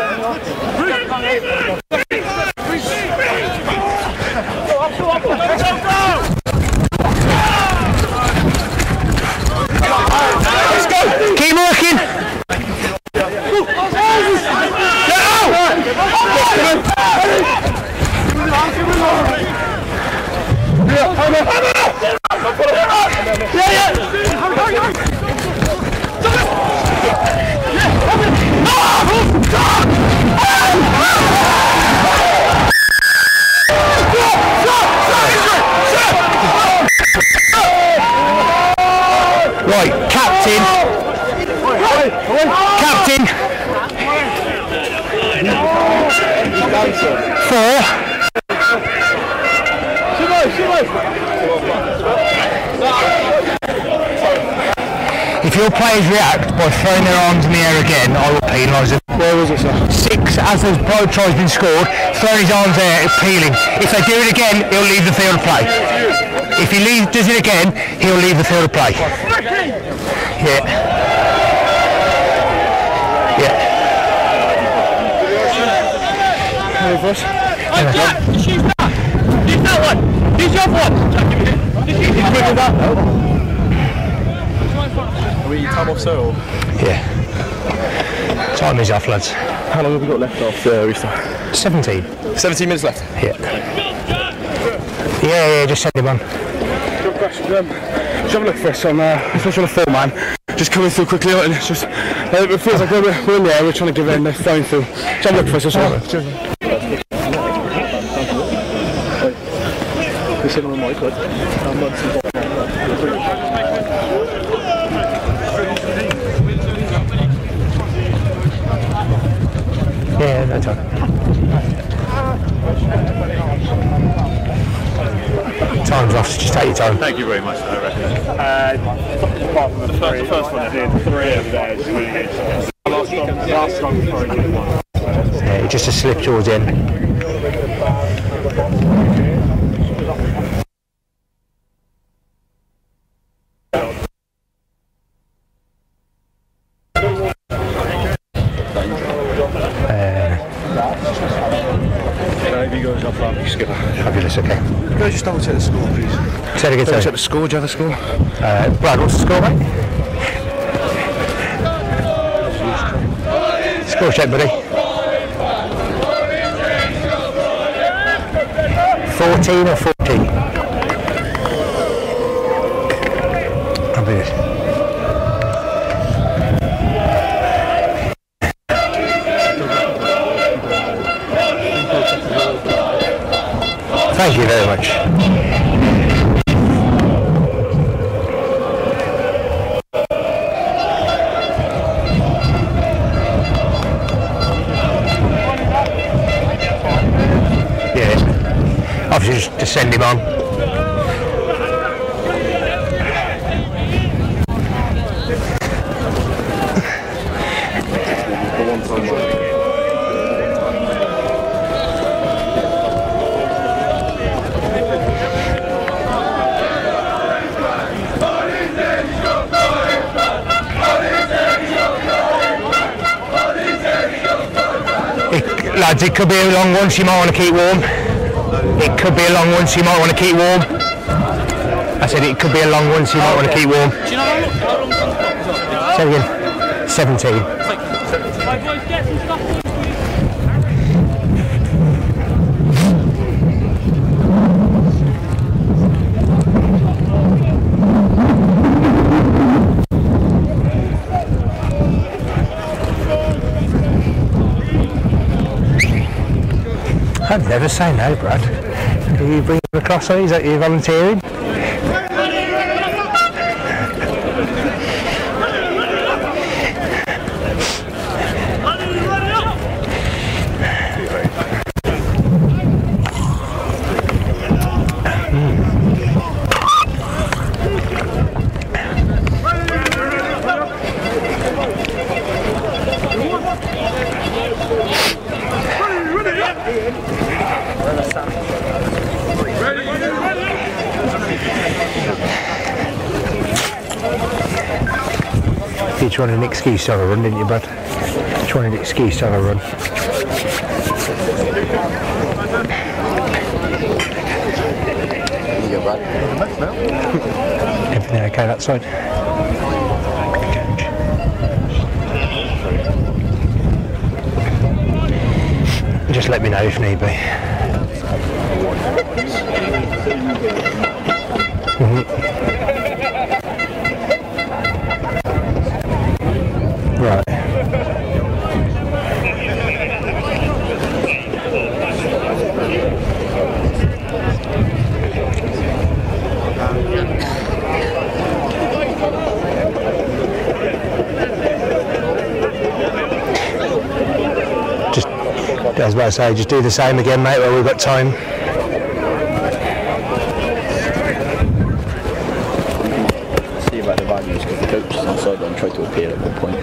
Speaker 2: Keep working. Right, captain. Captain. Four. If your players react by throwing their arms in the air again, I will penalise them.
Speaker 3: Where was it, sir?
Speaker 2: Six, as the try's been scored, throwing his arms there, appealing. If they do it again, he'll leave the field of play. If he leave, does it again, he'll leave the field of play. Yeah. Yeah.
Speaker 3: Reverse.
Speaker 1: She's that! He's that one! He's your one! He's that!
Speaker 4: Are we time off so?
Speaker 2: Yeah. Time is off, lads.
Speaker 4: How long have we got left after restart?
Speaker 2: seventeen.
Speaker 4: seventeen minutes left.
Speaker 2: Yeah. Yeah, yeah, just send him on.
Speaker 3: Good question. Um, just have a look for us on, uh, especially on a full man. Just coming through quickly, and it's just, uh, it feels like we're, we're in the air, we're trying to give it in, they're throwing through. Just have a look for us, that's all. Cheers.
Speaker 2: Yeah, that's all. Time's off, so just take your time.
Speaker 6: Thank you very much, I reckon. Uh, apart from the, the, first, the first one I did, three of those really good. Last one, last one before I did one.
Speaker 2: Yeah, just a slip towards the end. Fabulous, okay.
Speaker 3: Can I just double check the score, please?
Speaker 2: Say it again,
Speaker 3: Double
Speaker 2: sorry.
Speaker 3: check the score, do you have the score?
Speaker 2: Uh, Brad, what's the score, mate? Score check, buddy. fourteen or fourteen? Fabulous. Thank you very much. Obviously just to send him on. Lads, it could be a long one, so you might want to keep warm. It could be a long one, so you might want to keep warm. I said it could be a long one, so you might want to keep warm.
Speaker 3: Do you know how long time?
Speaker 2: Say again. seventeen.
Speaker 3: Right, boys, get some stuff.
Speaker 2: I'd never say no, Brad. Do you bring him across? Is that you volunteering? You wanted an excuse to have a run, didn't you, Brad? You wanted an excuse to have a run.
Speaker 7: You go, Brad.
Speaker 2: Everything okay that side? Just let me know if need be. Mm-hmm. Right. Just, I was about to say, just do the same again, mate, while we've got time.
Speaker 7: See about the values, because the coach is on the sideline tried to appeal at one point.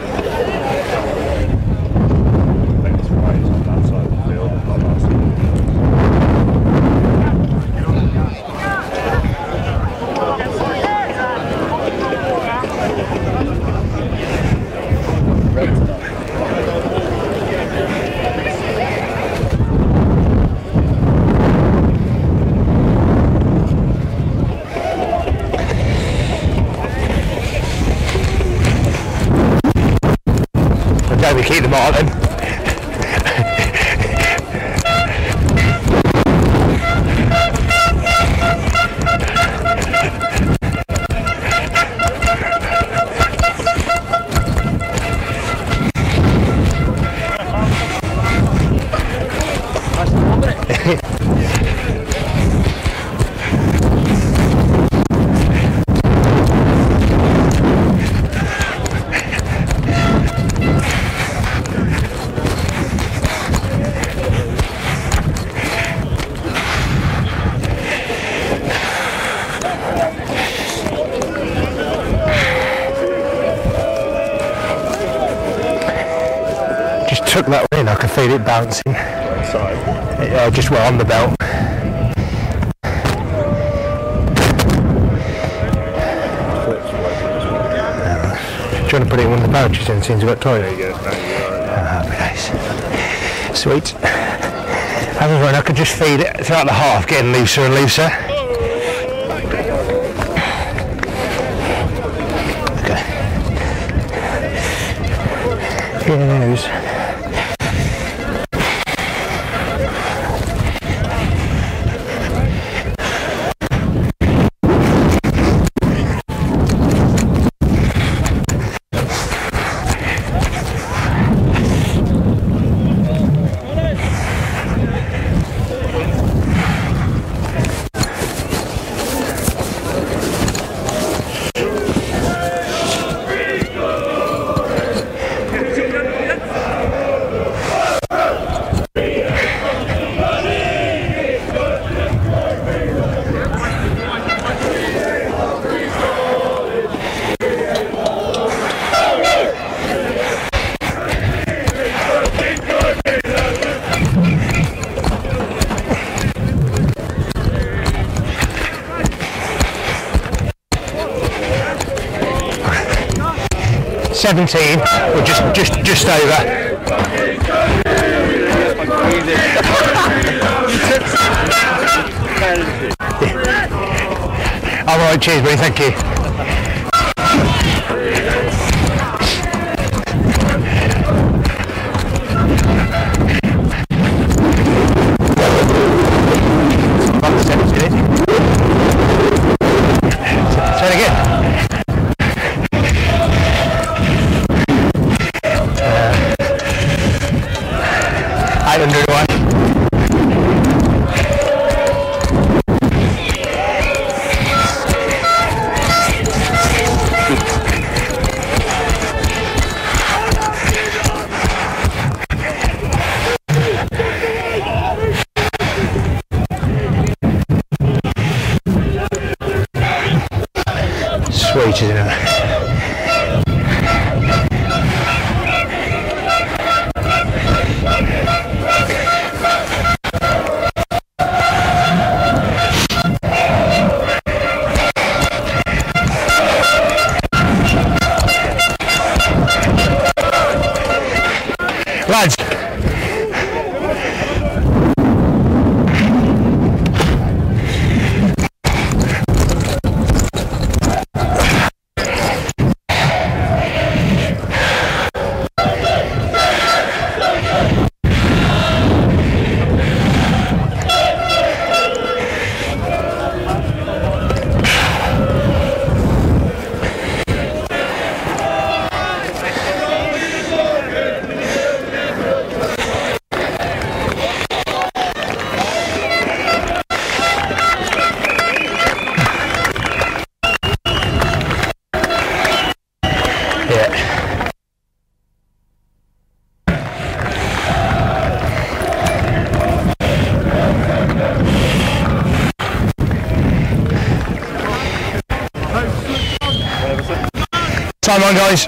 Speaker 2: We keep them all then. Took that one in, I could feel it bouncing.
Speaker 6: Sorry.
Speaker 2: Yeah, just well on the belt. Uh, do you want to put it in one of the pouches then, since we've got toilet?
Speaker 6: There you go.
Speaker 2: Ah, happy days. Sweet. I was right, I could just feed it throughout the half, getting looser and looser. Okay. Yes. seventeen, or just just just over. All right, cheers, buddy. Thank you. Say it again. eight hundred away. Sweet, isn't it? Lads. Time on, guys.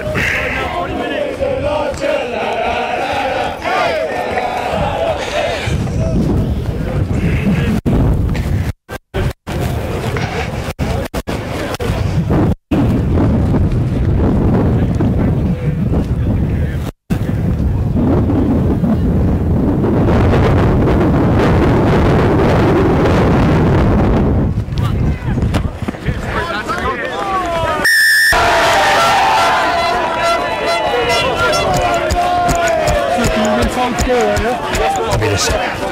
Speaker 2: Fabulous.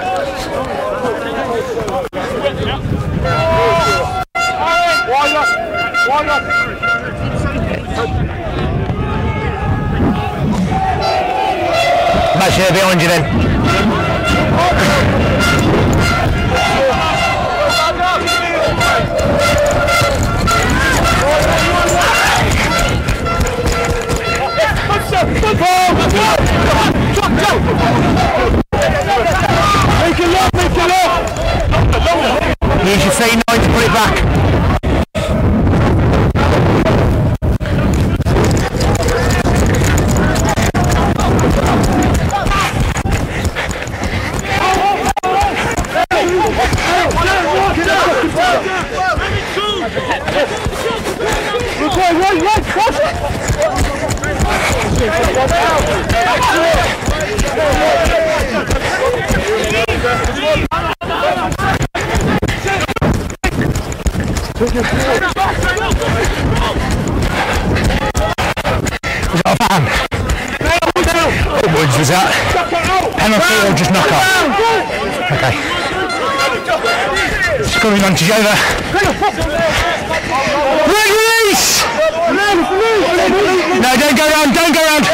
Speaker 2: Match there behind you then.
Speaker 3: Make it long, make it long!
Speaker 2: Use your C nine to put it back.
Speaker 3: Right, right, cross it!
Speaker 2: Was that a ban? Upwards, was that? Penalty or just knock off? Okay. Scoring on to Jova. Release! No, don't go round, don't go round.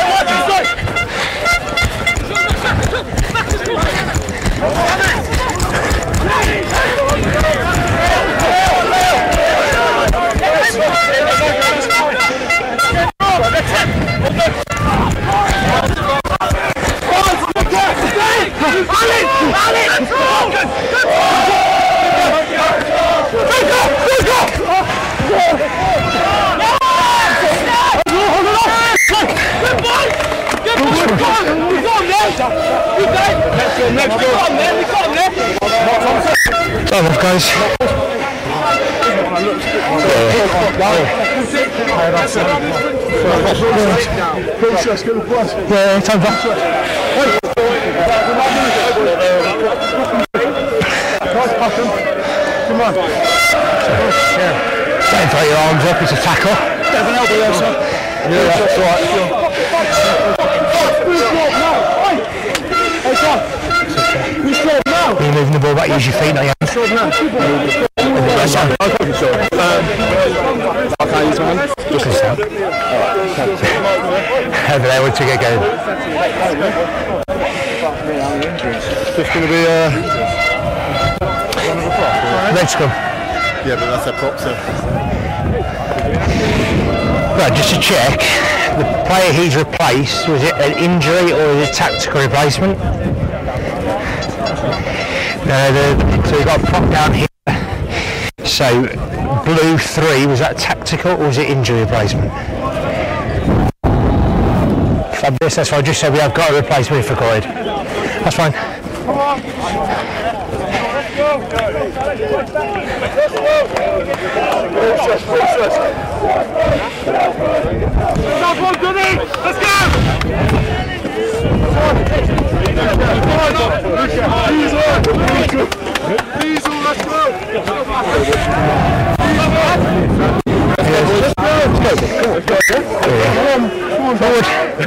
Speaker 2: Time off, guys.
Speaker 1: Process, get the plus.
Speaker 2: Yeah, it's over.
Speaker 1: Come on.
Speaker 2: Don't throw your arms up, it's a tackle.
Speaker 1: Bit of an elbow there, son. Yeah, that's right. Hey, Tom. Who's scored now?
Speaker 2: You're moving the ball back, use your feet, not your hands.
Speaker 1: Scored now. I can't use my hand.
Speaker 2: Just this time. Over there, once you get going.
Speaker 1: Just going to be uh,
Speaker 2: Red scrum.
Speaker 1: yeah, but that's a prop, sir.
Speaker 2: Right, just to check, the player he's replaced, was it an injury or was it a tactical replacement? No, the, so we've got a prop down here. So, blue three, was that tactical or was it injury replacement? Fabulous, that's why I just said we have got a replacement if required. That's fine.
Speaker 1: Process, process.
Speaker 3: Let's go!
Speaker 1: Diesel, let's go!
Speaker 2: Forward.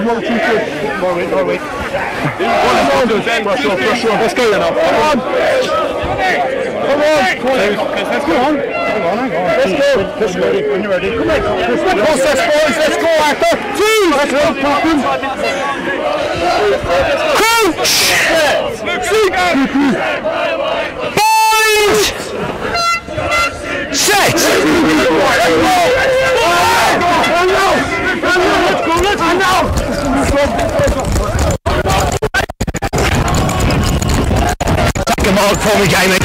Speaker 1: Let's go then. Come on. Come on. Let's go on. Let's go. Let's go. When you're ready. Come on. Process, boys. Let's go, Arthur. Two. Let's go, Captain.
Speaker 2: Crouch! Boys! Set!
Speaker 1: Let's go. Let's go. Now.
Speaker 2: Take a mark for me, Jamie.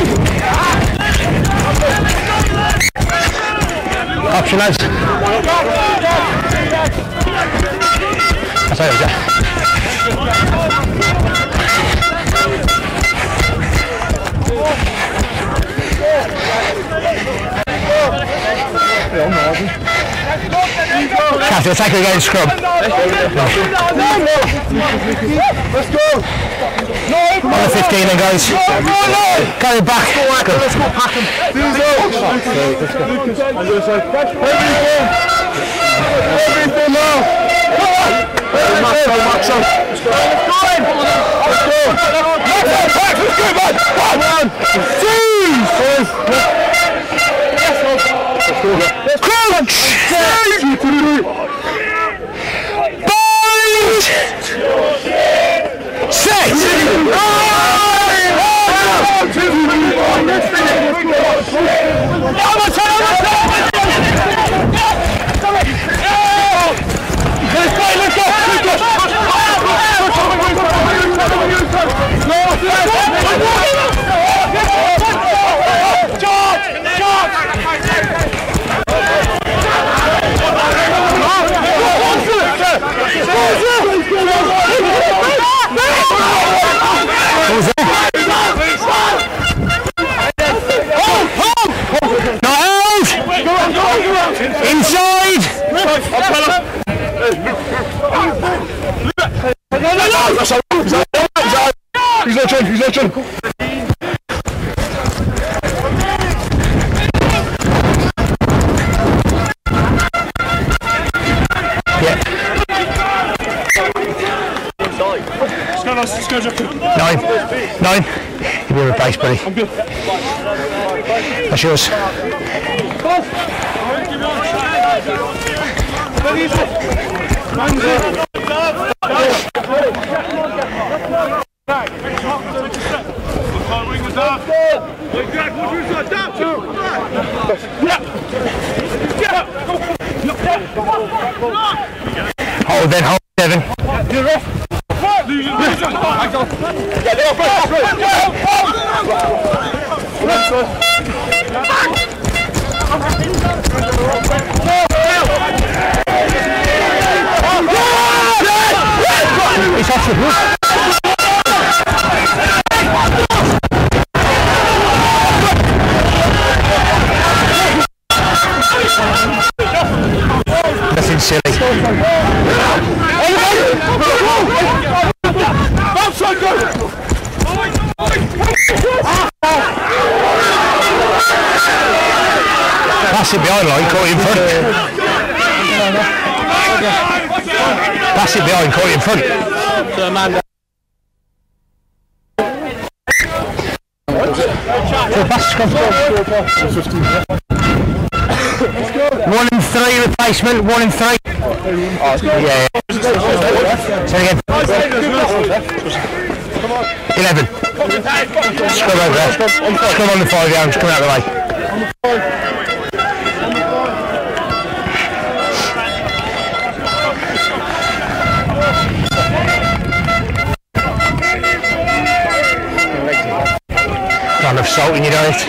Speaker 2: Option lads. That's over, Jack. Captain, attack again, scrub.
Speaker 1: Let's go.
Speaker 2: On the fifteen then, guys. Going back.
Speaker 1: Let's go, pack him. Diesel. I'm going to say, everything. Everything now. Everything. Let's go. Let's go. Let's go. Let's go, man. One. Two.
Speaker 2: Crouch! Bind! Set! Inside!
Speaker 1: He's not trying, he's not trying.
Speaker 2: Nine. Nine. You'll be replaced, buddy. I'm good. That's yours. Hold then, hold seven. It's off the hook. Pass it behind line, caught it in front. Pass it behind, caught it in front.
Speaker 5: So Amanda.
Speaker 2: So pass, come. One and three replacement, one and three. Yeah, yeah. Say again. Eleven. Scrum over there. Scrum on the five yards, come out of the way. Not enough salt in your diet.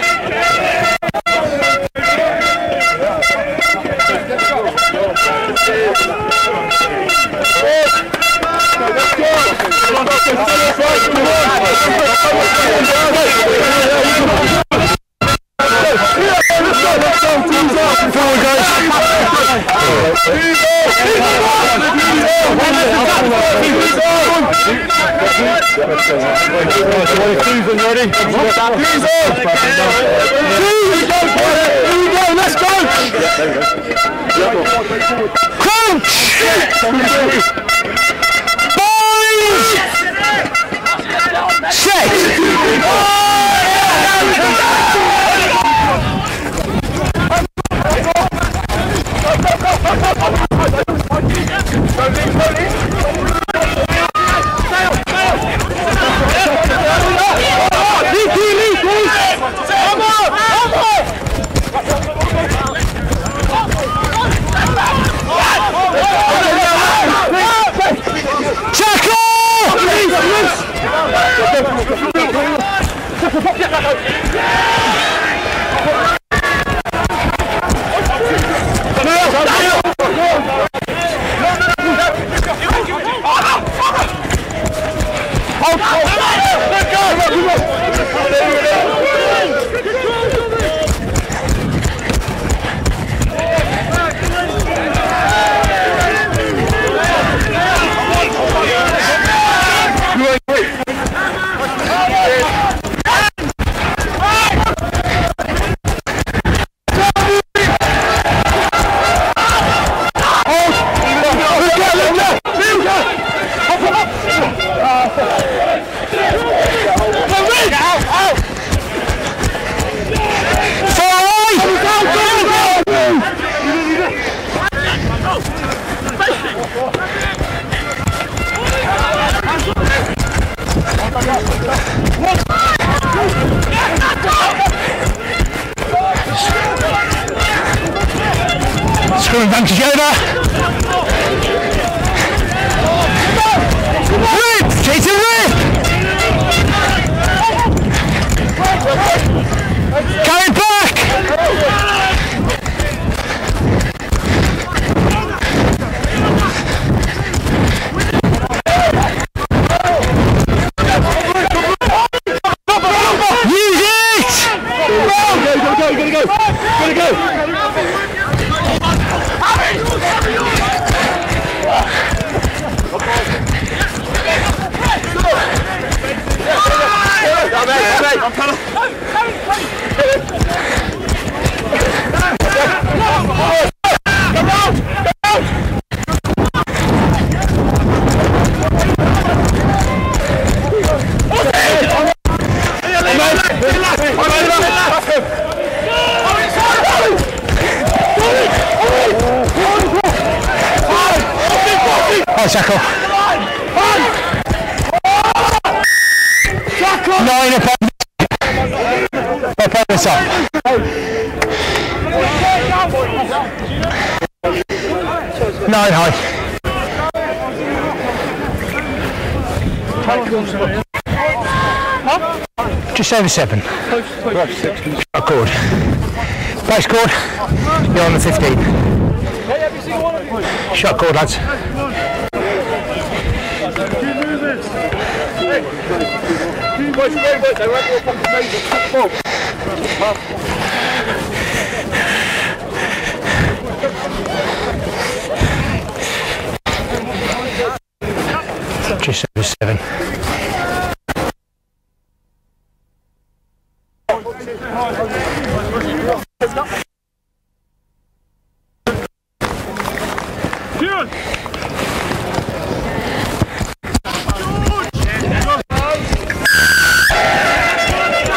Speaker 2: Forward, guys. Ready? Let's go! Crouch! Boys! Set! Screw advantage over. Rip! Chase and rip! Carry it back! Use it! Go, go, go, go, gotta go! Gotta go! Oh, Shackle. Nine up on up on the top. Nine high. Just over seven. Shot cord. Base cord. You're on the fifteen. Shot cord, lads. Wait, wait, wait, they won't go fucking major. Just over seven.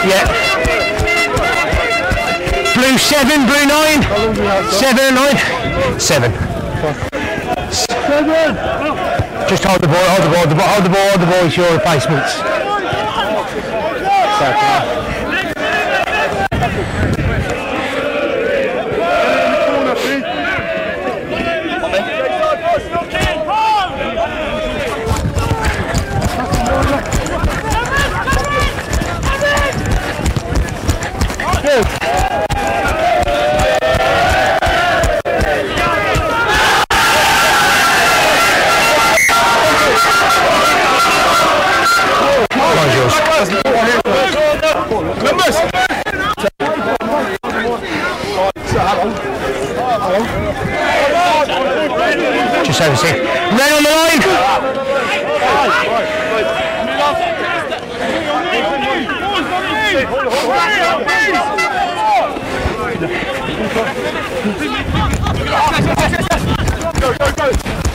Speaker 2: Yeah. Blue seven, blue nine. Seven and nine. Seven. Seven. Just hold the ball, hold the ball, hold the ball, hold the ball, hold the ball. It's your replacements. Just over six. Red on the line.
Speaker 3: Go, go, go.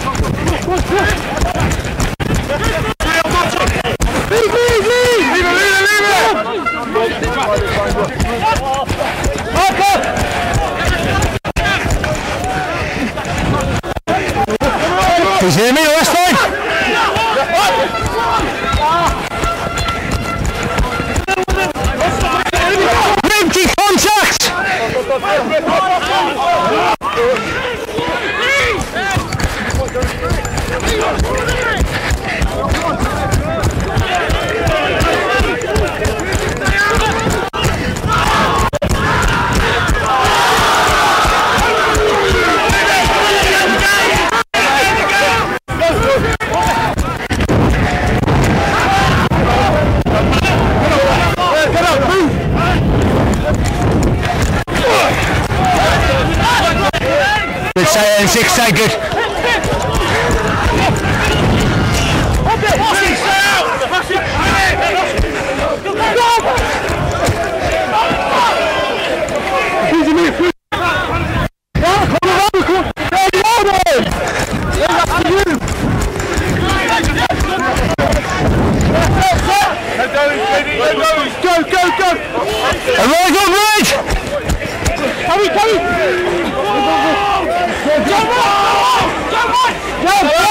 Speaker 3: Leave, leave, leave. Leave it, leave it, leave it. Up, up.
Speaker 2: He's in the middle, that's fine. Empty contact! Good say, six say good.
Speaker 3: Go, go, go!
Speaker 2: Right on, right!
Speaker 3: Come in, come in! Come on! Come on! Come on!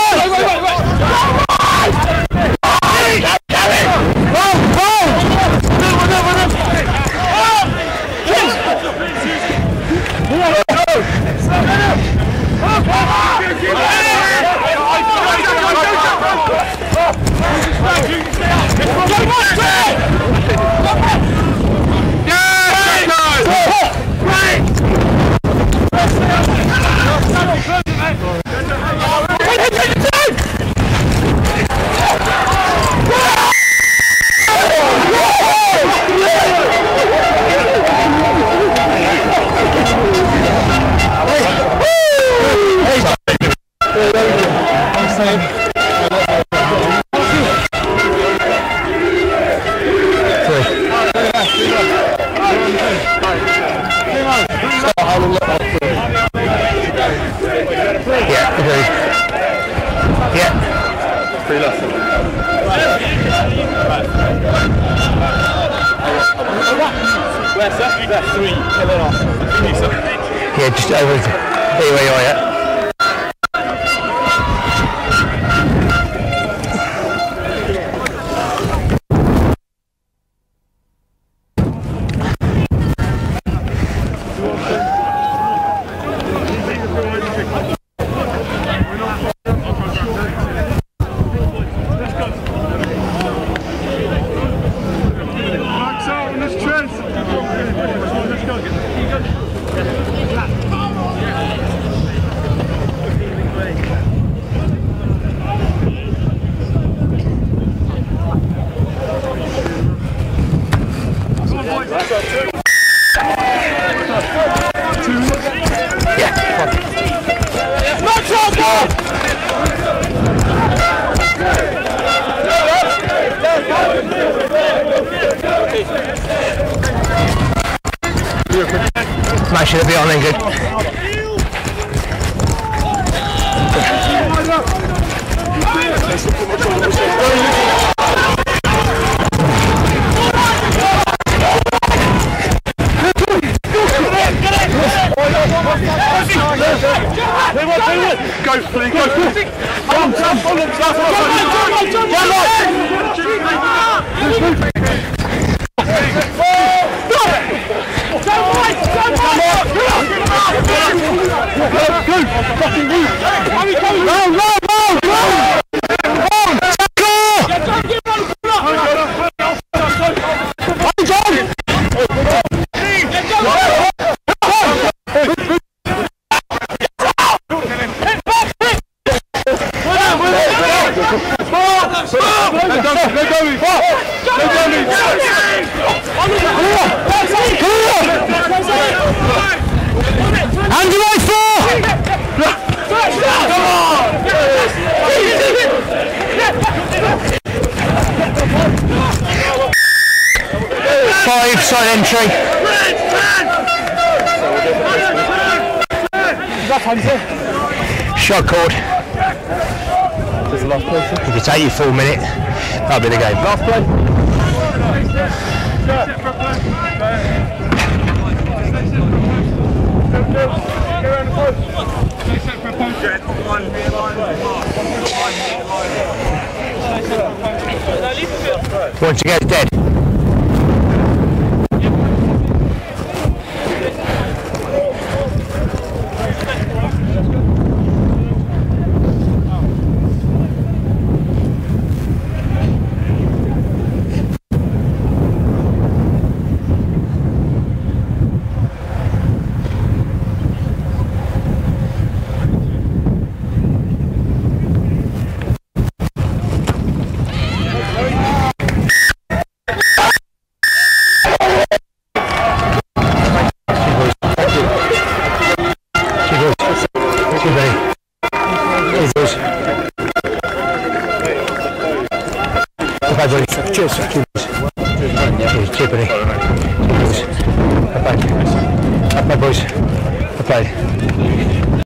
Speaker 2: Yeah, just over there where you are, yeah. Smash it a bit on then, good.
Speaker 3: Let go, Lee. Let go, Lee.
Speaker 2: Hands away, four! Five, side entry. Shot called. If you take your full minute, that'll be the game. Last play. Once you get dead. Cheers. Cheers. Cheers. Cheers, buddy. Cheers. Bye-bye. Bye-bye, boys. Bye-bye.